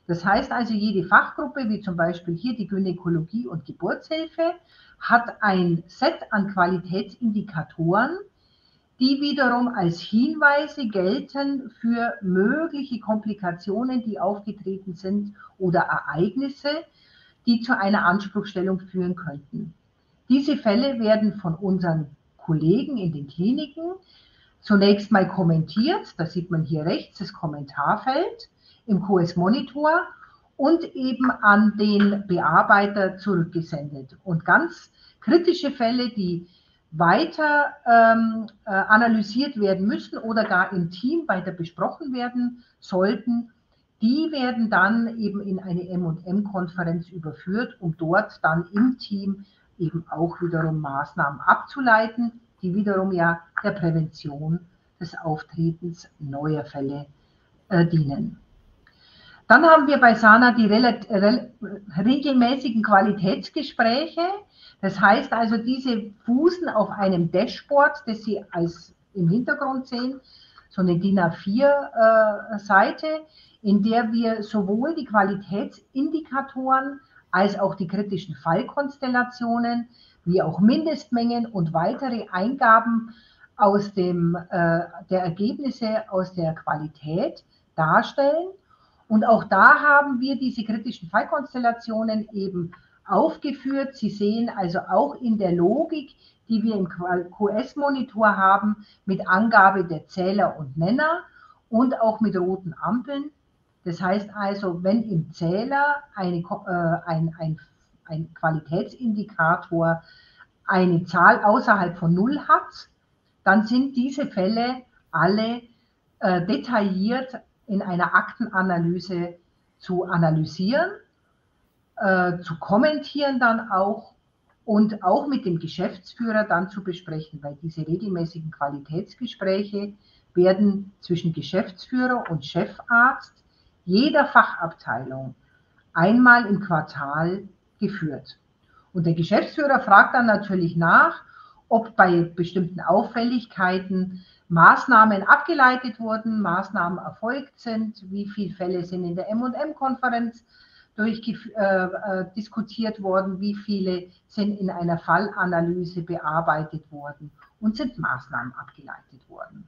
Das heißt also, jede Fachgruppe, wie zum Beispiel hier die Gynäkologie und Geburtshilfe, hat ein Set an Qualitätsindikatoren, die wiederum als Hinweise gelten für mögliche Komplikationen, die aufgetreten sind oder Ereignisse, die zu einer Anspruchsstellung führen könnten. Diese Fälle werden von unseren Kollegen in den Kliniken zunächst mal kommentiert, da sieht man hier rechts das Kommentarfeld im QS-Monitor und eben an den Bearbeiter zurückgesendet. Und ganz kritische Fälle, die weiter analysiert werden müssen oder gar im Team weiter besprochen werden sollten, die werden dann eben in eine M&M-Konferenz überführt, um dort dann im Team eben auch wiederum Maßnahmen abzuleiten, die wiederum ja der Prävention des Auftretens neuer Fälle dienen. Dann haben wir bei Sana die regelmäßigen Qualitätsgespräche. Das heißt also, diese fußen auf einem Dashboard, das Sie im Hintergrund sehen, so eine DIN A4-Seite, in der wir sowohl die Qualitätsindikatoren als auch die kritischen Fallkonstellationen, wie auch Mindestmengen und weitere Eingaben aus der Ergebnisse aus der Qualität darstellen. Und auch da haben wir diese kritischen Fallkonstellationen eben aufgeführt. Sie sehen also auch in der Logik, die wir im QS-Monitor haben, mit Angabe der Zähler und Nenner und auch mit roten Ampeln. Das heißt also, wenn im Zähler ein Qualitätsindikator eine Zahl außerhalb von 0 hat, dann sind diese Fälle alle detailliert in einer Aktenanalyse zu analysieren, zu kommentieren dann auch und auch mit dem Geschäftsführer dann zu besprechen, weil diese regelmäßigen Qualitätsgespräche werden zwischen Geschäftsführer und Chefarzt jeder Fachabteilung einmal im Quartal geführt. Und der Geschäftsführer fragt dann natürlich nach, ob bei bestimmten Auffälligkeiten Maßnahmen abgeleitet wurden, Maßnahmen erfolgt sind, wie viele Fälle sind in der M&M-Konferenz diskutiert worden, wie viele sind in einer Fallanalyse bearbeitet worden und sind Maßnahmen abgeleitet worden.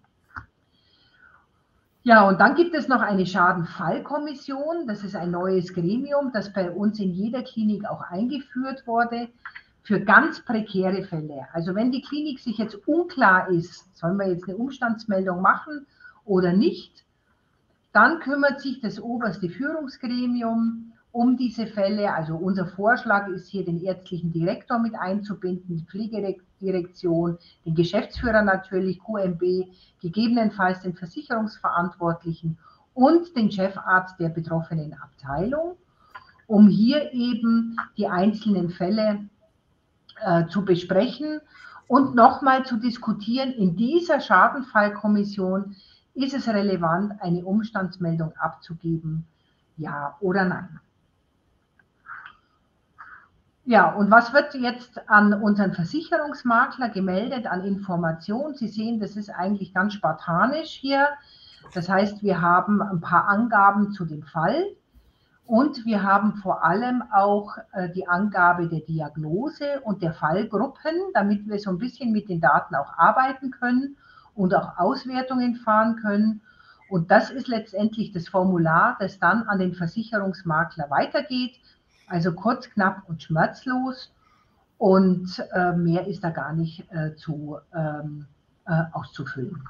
Ja, und dann gibt es noch eine Schadenfallkommission. Das ist ein neues Gremium, das bei uns in jeder Klinik auch eingeführt wurde, für ganz prekäre Fälle. Also wenn die Klinik sich jetzt unklar ist, sollen wir jetzt eine Umstandsmeldung machen oder nicht, dann kümmert sich das oberste Führungsgremium um diese Fälle. Also unser Vorschlag ist hier, den ärztlichen Direktor mit einzubinden, die Pflegedirektion, den Geschäftsführer natürlich, QMB, gegebenenfalls den Versicherungsverantwortlichen und den Chefarzt der betroffenen Abteilung, um hier eben die einzelnen Fälle zu besprechen und nochmal zu diskutieren, in dieser Schadenfallkommission ist es relevant, eine Umstandsmeldung abzugeben, ja oder nein. Ja, und was wird jetzt an unseren Versicherungsmakler gemeldet an Informationen? Sie sehen, das ist eigentlich ganz spartanisch hier. Das heißt, wir haben ein paar Angaben zu dem Fall. Und wir haben vor allem auch die Angabe der Diagnose und der Fallgruppen, damit wir so ein bisschen mit den Daten auch arbeiten können und auch Auswertungen fahren können. Und das ist letztendlich das Formular, das dann an den Versicherungsmakler weitergeht. Also kurz, knapp und schmerzlos. Und mehr ist da gar nicht auszufüllen.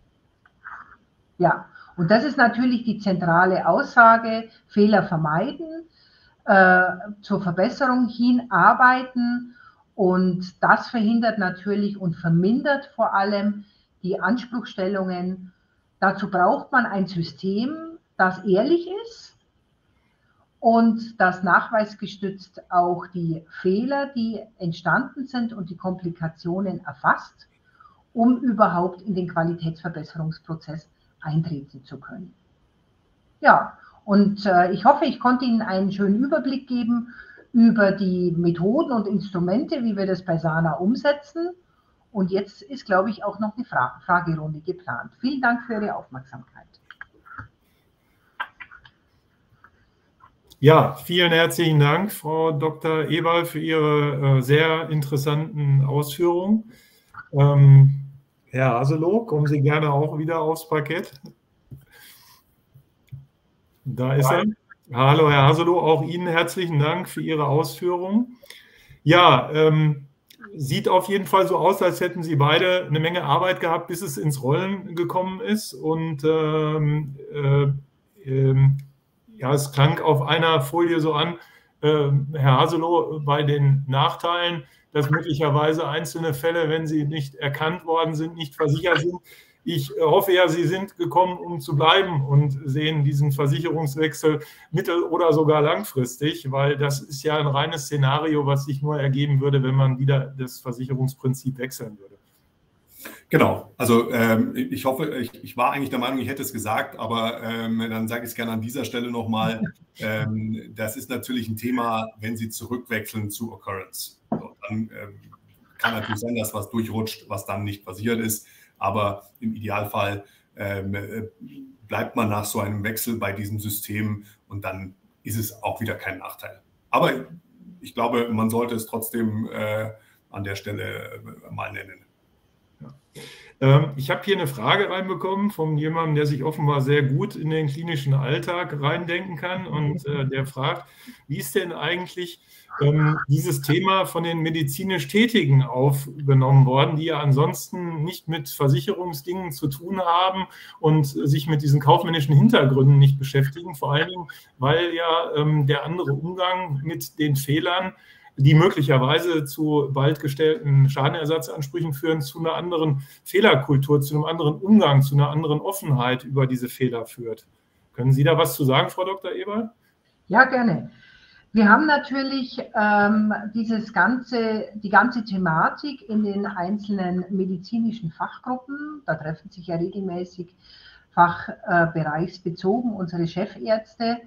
Ja. Und das ist natürlich die zentrale Aussage, Fehler vermeiden, zur Verbesserung hinarbeiten und das verhindert natürlich und vermindert vor allem die Anspruchsstellungen. Dazu braucht man ein System, das ehrlich ist und das nachweisgestützt auch die Fehler, die entstanden sind und die Komplikationen erfasst, um überhaupt in den Qualitätsverbesserungsprozess eintreten zu können. Ja, und ich hoffe, ich konnte Ihnen einen schönen Überblick geben über die Methoden und Instrumente, wie wir das bei Sana umsetzen. Und jetzt ist, glaube ich, auch noch eine Fragerunde geplant. Vielen Dank für Ihre Aufmerksamkeit. Ja, vielen herzlichen Dank, Frau Dr. Eberl, für Ihre sehr interessanten Ausführungen. Herr Haselow, kommen Sie gerne auch wieder aufs Parkett. Da ist er. Hallo, Herr Haselow, auch Ihnen herzlichen Dank für Ihre Ausführungen. Ja, sieht auf jeden Fall so aus, als hätten Sie beide eine Menge Arbeit gehabt, bis es ins Rollen gekommen ist. Und ja, es klang auf einer Folie so an, Herr Haselow, bei den Nachteilen, dass möglicherweise einzelne Fälle, wenn sie nicht erkannt worden sind, nicht versichert sind. Ich hoffe ja, Sie sind gekommen, um zu bleiben und sehen diesen Versicherungswechsel mittel- oder sogar langfristig, weil das ist ja ein reines Szenario, was sich nur ergeben würde, wenn man wieder das Versicherungsprinzip wechseln würde. Genau, also ich hoffe, ich war eigentlich der Meinung, ich hätte es gesagt, aber dann sage ich es gerne an dieser Stelle nochmal. Das ist natürlich ein Thema, wenn Sie zurückwechseln zu Occurrence. So, dann kann natürlich sein, dass was durchrutscht, was dann nicht passiert ist, aber im Idealfall bleibt man nach so einem Wechsel bei diesem System und dann ist es auch wieder kein Nachteil. Aber ich glaube, man sollte es trotzdem an der Stelle mal nennen. Ich habe hier eine Frage reinbekommen von jemandem, der sich offenbar sehr gut in den klinischen Alltag reindenken kann und der fragt, wie ist denn eigentlich dieses Thema von den medizinisch Tätigen aufgenommen worden, die ja ansonsten nicht mit Versicherungsdingen zu tun haben und sich mit diesen kaufmännischen Hintergründen nicht beschäftigen, vor allen Dingen, weil ja der andere Umgang mit den Fehlern, die möglicherweise zu bald gestellten Schadenersatzansprüchen führen, zu einer anderen Fehlerkultur, zu einem anderen Umgang, zu einer anderen Offenheit über diese Fehler führt. Können Sie da was zu sagen, Frau Dr. Eberl? Ja, gerne. Wir haben natürlich die ganze Thematik in den einzelnen medizinischen Fachgruppen. Da treffen sich ja regelmäßig fachbereichsbezogen unsere Chefärzte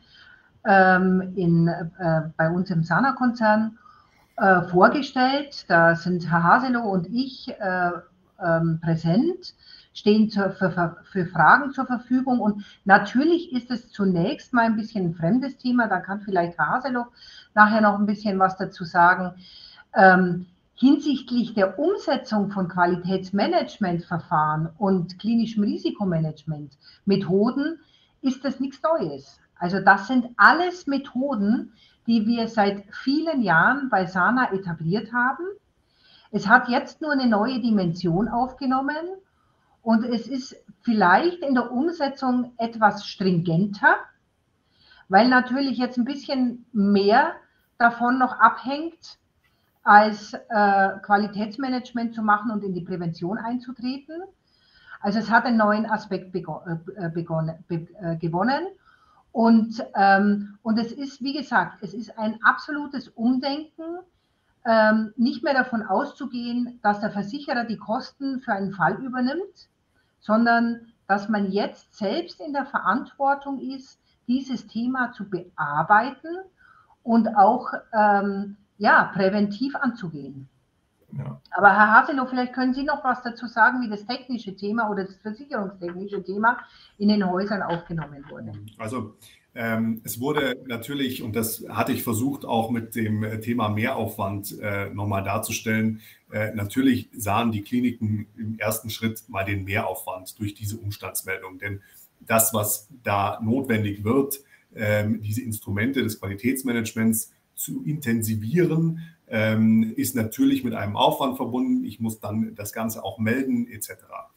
bei uns im Sana-Konzern vorgestellt. Da sind Herr Haselow und ich präsent, stehen für Fragen zur Verfügung. Und natürlich ist es zunächst mal ein bisschen ein fremdes Thema. Da kann vielleicht Herr Haselow nachher noch ein bisschen was dazu sagen. Hinsichtlich der Umsetzung von Qualitätsmanagementverfahren und klinischem Risikomanagement Methoden ist das nichts Neues. Also das sind alles Methoden, die wir seit vielen Jahren bei Sana etabliert haben. Es hat jetzt nur eine neue Dimension aufgenommen und es ist vielleicht in der Umsetzung etwas stringenter, weil natürlich jetzt ein bisschen mehr davon noch abhängt, als Qualitätsmanagement zu machen und in die Prävention einzutreten. Also es hat einen neuen Aspekt gewonnen. Und es ist, wie gesagt, es ist ein absolutes Umdenken, nicht mehr davon auszugehen, dass der Versicherer die Kosten für einen Fall übernimmt, sondern dass man jetzt selbst in der Verantwortung ist, dieses Thema zu bearbeiten und auch präventiv anzugehen. Ja. Aber Herr Haselow, vielleicht können Sie noch was dazu sagen, wie das technische Thema oder das versicherungstechnische Thema in den Häusern aufgenommen wurde. Also es wurde natürlich, und das hatte ich versucht auch mit dem Thema Mehraufwand nochmal darzustellen, natürlich sahen die Kliniken im ersten Schritt mal den Mehraufwand durch diese Umstandsmeldung. Denn das, was da notwendig wird, diese Instrumente des Qualitätsmanagements zu intensivieren, ist natürlich mit einem Aufwand verbunden. Ich muss dann das Ganze auch melden etc.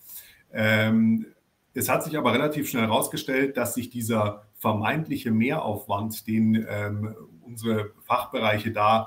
Es hat sich aber relativ schnell herausgestellt, dass sich dieser vermeintliche Mehraufwand, den unsere Fachbereiche da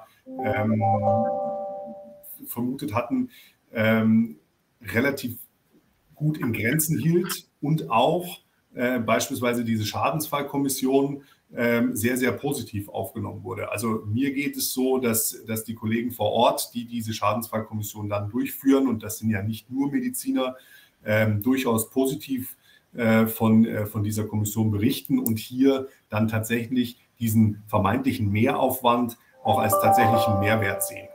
vermutet hatten, relativ gut in Grenzen hielt und auch beispielsweise diese Schadensfallkommission sehr, sehr positiv aufgenommen wurde. Also mir geht es so, dass die Kollegen vor Ort, die diese Schadensfallkommission dann durchführen, und das sind ja nicht nur Mediziner, durchaus positiv von dieser Kommission berichten und hier dann tatsächlich diesen vermeintlichen Mehraufwand auch als tatsächlichen Mehrwert sehen.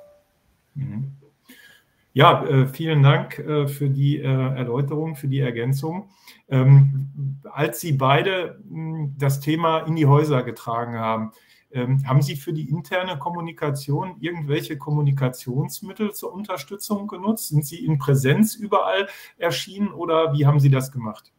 Ja, vielen Dank für die Erläuterung, für die Ergänzung. Als Sie beide das Thema in die Häuser getragen haben, Haben Sie für die interne Kommunikation irgendwelche Kommunikationsmittel zur Unterstützung genutzt? Sind Sie in Präsenz überall erschienen oder wie haben Sie das gemacht?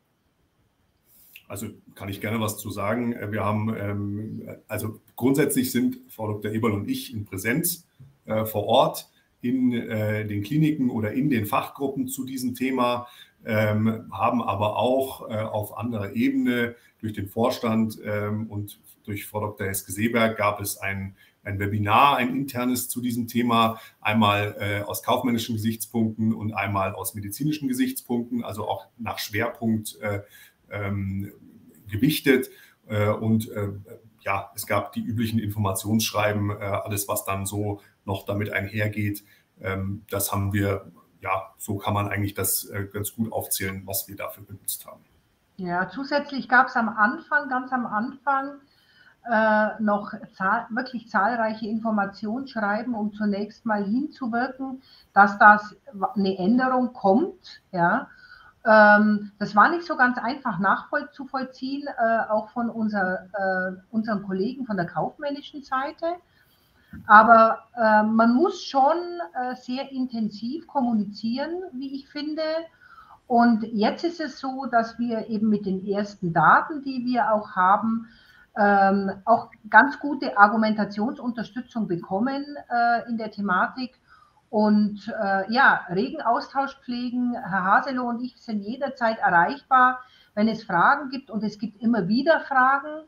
Also kann ich gerne was zu sagen. Wir haben, also grundsätzlich sind Frau Dr. Eberl und ich in Präsenz vor Ort in den Kliniken oder in den Fachgruppen zu diesem Thema, haben aber auch auf anderer Ebene durch den Vorstand und durch Frau Dr. Heske-Seeberg gab es ein Webinar, ein internes zu diesem Thema, einmal aus kaufmännischen Gesichtspunkten und einmal aus medizinischen Gesichtspunkten, also auch nach Schwerpunkt gewichtet. Und ja, es gab die üblichen Informationsschreiben, alles, was dann so noch damit einhergeht. Das haben wir, ja, so kann man eigentlich das ganz gut aufzählen, was wir dafür benutzt haben. Ja, zusätzlich gab es am Anfang, ganz am Anfang, noch wirklich zahlreiche Informationsschreiben, um zunächst mal hinzuwirken, dass das eine Änderung kommt. Ja. Das war nicht so ganz einfach nachzuvollziehen, auch von unseren Kollegen von der kaufmännischen Seite. Aber man muss schon sehr intensiv kommunizieren, wie ich finde. Und jetzt ist es so, dass wir eben mit den ersten Daten, die wir auch haben, auch ganz gute Argumentationsunterstützung bekommen in der Thematik und ja, regen Austausch pflegen. Herr Haseloh und ich sind jederzeit erreichbar, wenn es Fragen gibt, und es gibt immer wieder Fragen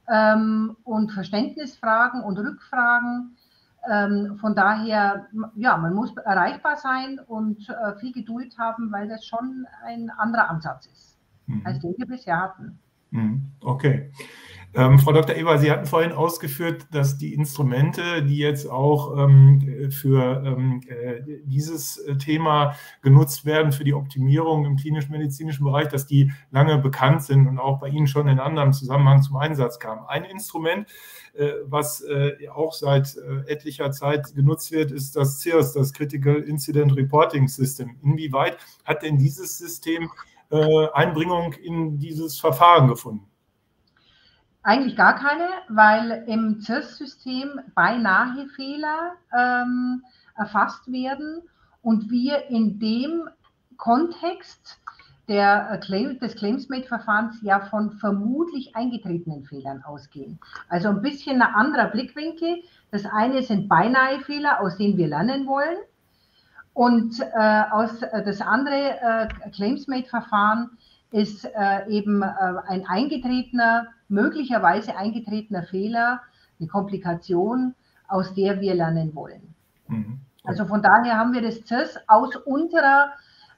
und Verständnisfragen und Rückfragen. Von daher, ja, man muss erreichbar sein und viel Geduld haben, weil das schon ein anderer Ansatz ist, als den wir bisher hatten. Okay. Frau Dr. Eberl, Sie hatten vorhin ausgeführt, dass die Instrumente, die jetzt auch für dieses Thema genutzt werden, für die Optimierung im klinisch-medizinischen Bereich, dass die lange bekannt sind und auch bei Ihnen schon in anderem Zusammenhang zum Einsatz kamen. Ein Instrument, was auch seit etlicher Zeit genutzt wird, ist das CIRS, das Critical Incident Reporting System. Inwieweit hat denn dieses System Einbringung in dieses Verfahren gefunden? Eigentlich gar keine, weil im CIRS-System beinahe Fehler erfasst werden und wir in dem Kontext des Claims-Made-Verfahrens ja von vermutlich eingetretenen Fehlern ausgehen. Also ein bisschen ein anderer Blickwinkel. Das eine sind beinahe Fehler, aus denen wir lernen wollen. Und das andere Claims-Made-Verfahren ist eben ein möglicherweise eingetretener Fehler, eine Komplikation, aus der wir lernen wollen. Also von daher haben wir das CIRS aus unserer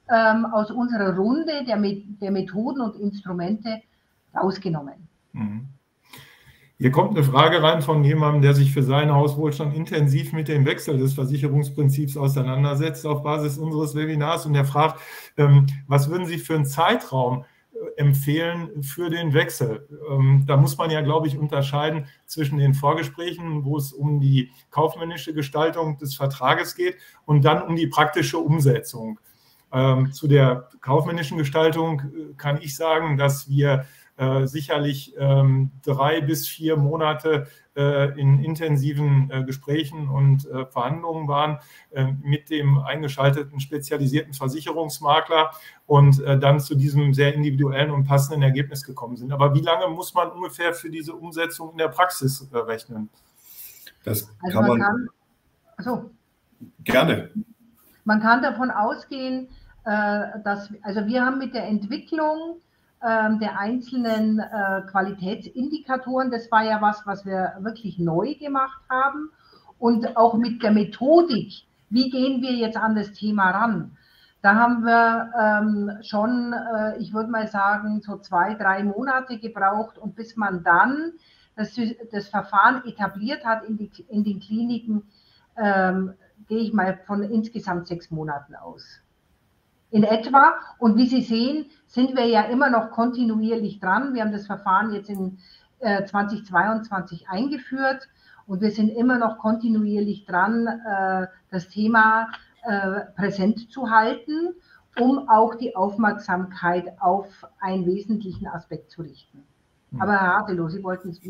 Runde der Methoden und Instrumente rausgenommen. Hier kommt eine Frage rein von jemandem, der sich für seinen Hauswohlstand intensiv mit dem Wechsel des Versicherungsprinzips auseinandersetzt auf Basis unseres Webinars, und der fragt, was würden Sie für einen Zeitraum empfehlen für den Wechsel? Da muss man ja, glaube ich, unterscheiden zwischen den Vorgesprächen, wo es um die kaufmännische Gestaltung des Vertrages geht, und dann um die praktische Umsetzung. Zu der kaufmännischen Gestaltung kann ich sagen, dass wir sicherlich 3 bis 4 Monate in intensiven Gesprächen und Verhandlungen waren mit dem eingeschalteten spezialisierten Versicherungsmakler und dann zu diesem sehr individuellen und passenden Ergebnis gekommen sind. Aber wie lange muss man ungefähr für diese Umsetzung in der Praxis rechnen? Das kann man gerne. Man kann davon ausgehen, also wir haben mit der Entwicklung der einzelnen Qualitätsindikatoren, das war ja was wir wirklich neu gemacht haben, und auch mit der Methodik, wie gehen wir jetzt an das Thema ran? Da haben wir schon, ich würde mal sagen, so 2, 3 Monate gebraucht, und bis man dann das Verfahren etabliert hat in den Kliniken, gehe ich mal von insgesamt 6 Monaten aus. In etwa. Und wie Sie sehen, sind wir ja immer noch kontinuierlich dran. Wir haben das Verfahren jetzt in 2022 eingeführt und wir sind immer noch kontinuierlich dran, das Thema präsent zu halten, um auch die Aufmerksamkeit auf einen wesentlichen Aspekt zu richten. Aber Herr Haseloh, Sie wollten es noch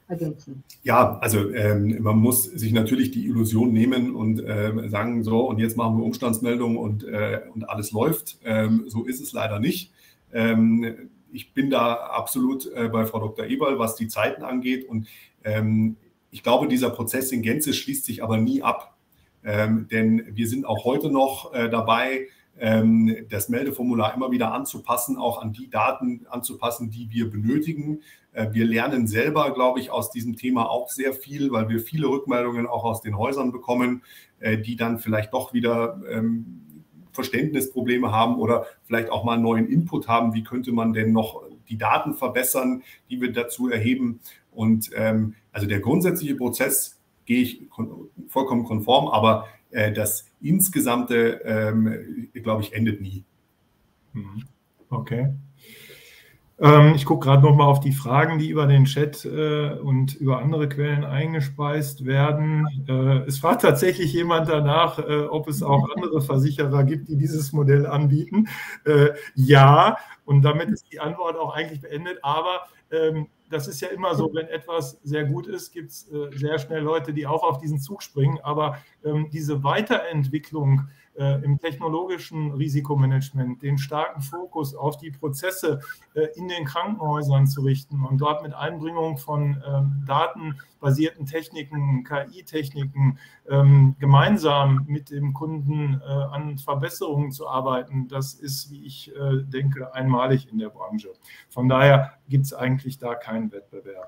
ergänzen? Ja, also man muss sich natürlich die Illusion nehmen und sagen, so, und jetzt machen wir Umstandsmeldungen und alles läuft. So ist es leider nicht. Ich bin da absolut bei Frau Dr. Eberl, was die Zeiten angeht. Und ich glaube, dieser Prozess in Gänze schließt sich aber nie ab. Denn wir sind auch heute noch dabei, das Meldeformular immer wieder anzupassen, auch an die Daten anzupassen, die wir benötigen. Wir lernen selber, glaube ich, aus diesem Thema auch sehr viel, weil wir viele Rückmeldungen auch aus den Häusern bekommen, die dann vielleicht doch wieder Verständnisprobleme haben oder vielleicht auch mal einen neuen Input haben. Wie könnte man denn noch die Daten verbessern, die wir dazu erheben? Und also der grundsätzliche Prozess gehe ich vollkommen konform, aber das Insgesamte, glaube ich, endet nie. Okay. Ich gucke gerade noch mal auf die Fragen, die über den Chat und über andere Quellen eingespeist werden. Es fragt tatsächlich jemand danach, ob es auch andere Versicherer gibt, die dieses Modell anbieten. Ja, und damit ist die Antwort auch eigentlich beendet. Aber das ist ja immer so, wenn etwas sehr gut ist, gibt es sehr schnell Leute, die auch auf diesen Zug springen. Aber diese Weiterentwicklung im technologischen Risikomanagement, den starken Fokus auf die Prozesse in den Krankenhäusern zu richten und dort mit Einbringung von datenbasierten Techniken, KI-Techniken gemeinsam mit dem Kunden an Verbesserungen zu arbeiten, das ist, wie ich denke, einmalig in der Branche. Von daher gibt es eigentlich da keinen Wettbewerb.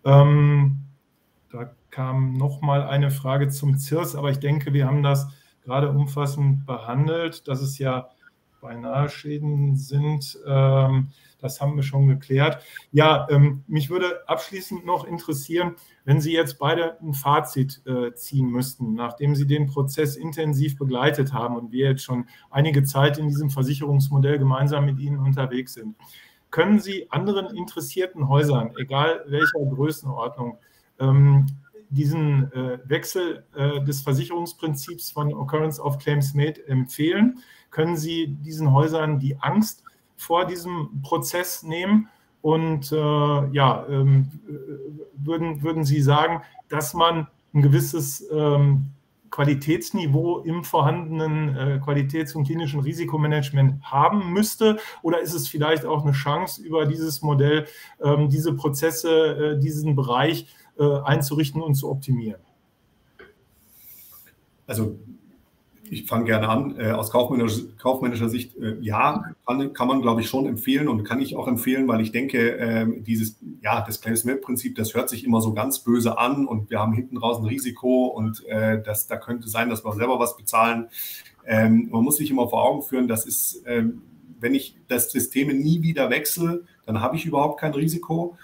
Da kam noch mal eine Frage zum CIRS, aber ich denke, wir haben das gerade umfassend behandelt, dass es ja beinahe Schäden sind. Das haben wir schon geklärt. Ja, mich würde abschließend noch interessieren, wenn Sie jetzt beide ein Fazit ziehen müssten, nachdem Sie den Prozess intensiv begleitet haben und wir jetzt schon einige Zeit in diesem Versicherungsmodell gemeinsam mit Ihnen unterwegs sind. Können Sie anderen interessierten Häusern, egal welcher Größenordnung, diesen Wechsel des Versicherungsprinzips von Occurrence of Claims Made empfehlen? Können Sie diesen Häusern die Angst vor diesem Prozess nehmen? Und würden Sie sagen, dass man ein gewisses Qualitätsniveau im vorhandenen Qualitäts- und klinischen Risikomanagement haben müsste? Oder ist es vielleicht auch eine Chance, über dieses Modell, diese Prozesse, diesen Bereich einzurichten und zu optimieren? Also ich fange gerne an. Aus kaufmännischer Sicht, ja, kann man, glaube ich, schon empfehlen und kann ich auch empfehlen, weil ich denke, das Claims-Made-Prinzip, das hört sich immer so ganz böse an und wir haben hinten raus ein Risiko und da könnte sein, dass wir selber was bezahlen. Man muss sich immer vor Augen führen, das ist, wenn ich das System nie wieder wechsle, dann habe ich überhaupt kein Risiko.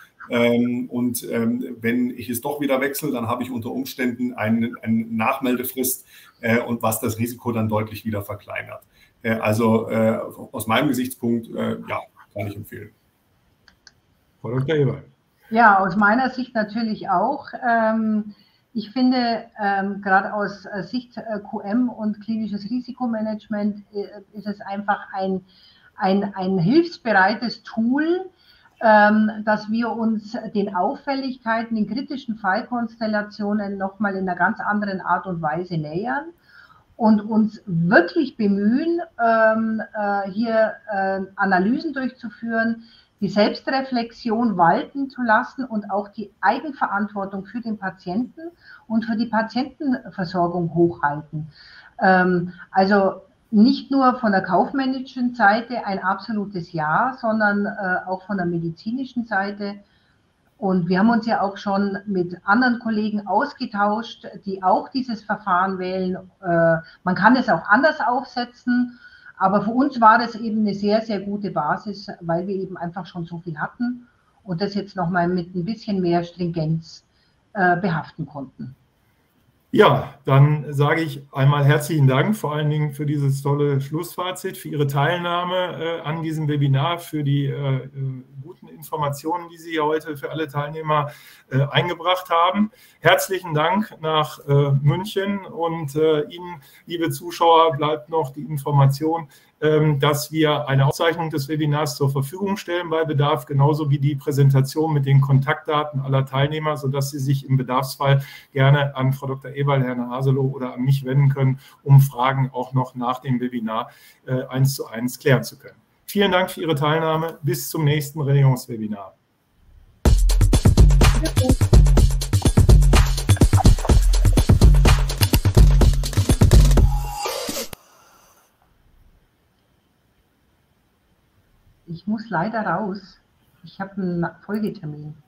Wenn ich es doch wieder wechsle, dann habe ich unter Umständen eine Nachmeldefrist und was das Risiko dann deutlich wieder verkleinert. Aus meinem Gesichtspunkt, ja, kann ich empfehlen. Frau Dr. Eberl. Ja, aus meiner Sicht natürlich auch. Ich finde, gerade aus Sicht QM und klinisches Risikomanagement ist es einfach ein hilfsbereites Tool, dass wir uns den Auffälligkeiten, den kritischen Fallkonstellationen nochmal in einer ganz anderen Art und Weise nähern und uns wirklich bemühen, hier Analysen durchzuführen, die Selbstreflexion walten zu lassen und auch die Eigenverantwortung für den Patienten und für die Patientenversorgung hochhalten. Also nicht nur von der kaufmännischen Seite ein absolutes Ja, sondern auch von der medizinischen Seite. Und wir haben uns ja auch schon mit anderen Kollegen ausgetauscht, die auch dieses Verfahren wählen. Man kann es auch anders aufsetzen, aber für uns war das eben eine sehr, sehr gute Basis, weil wir eben einfach schon so viel hatten und das jetzt nochmal mit ein bisschen mehr Stringenz behaften konnten. Ja, dann sage ich einmal herzlichen Dank, vor allen Dingen für dieses tolle Schlussfazit, für Ihre Teilnahme an diesem Webinar, für die guten Informationen, die Sie heute für alle Teilnehmer eingebracht haben. Herzlichen Dank nach München und Ihnen, liebe Zuschauer, bleibt noch die Information, dass wir eine Aufzeichnung des Webinars zur Verfügung stellen bei Bedarf, genauso wie die Präsentation mit den Kontaktdaten aller Teilnehmer, sodass Sie sich im Bedarfsfall gerne an Frau Dr. Eberl, Herrn Haselow oder an mich wenden können, um Fragen auch noch nach dem Webinar 1:1 klären zu können. Vielen Dank für Ihre Teilnahme. Bis zum nächsten Regierungswebinar. Ich muss leider raus. Ich habe einen Folgetermin.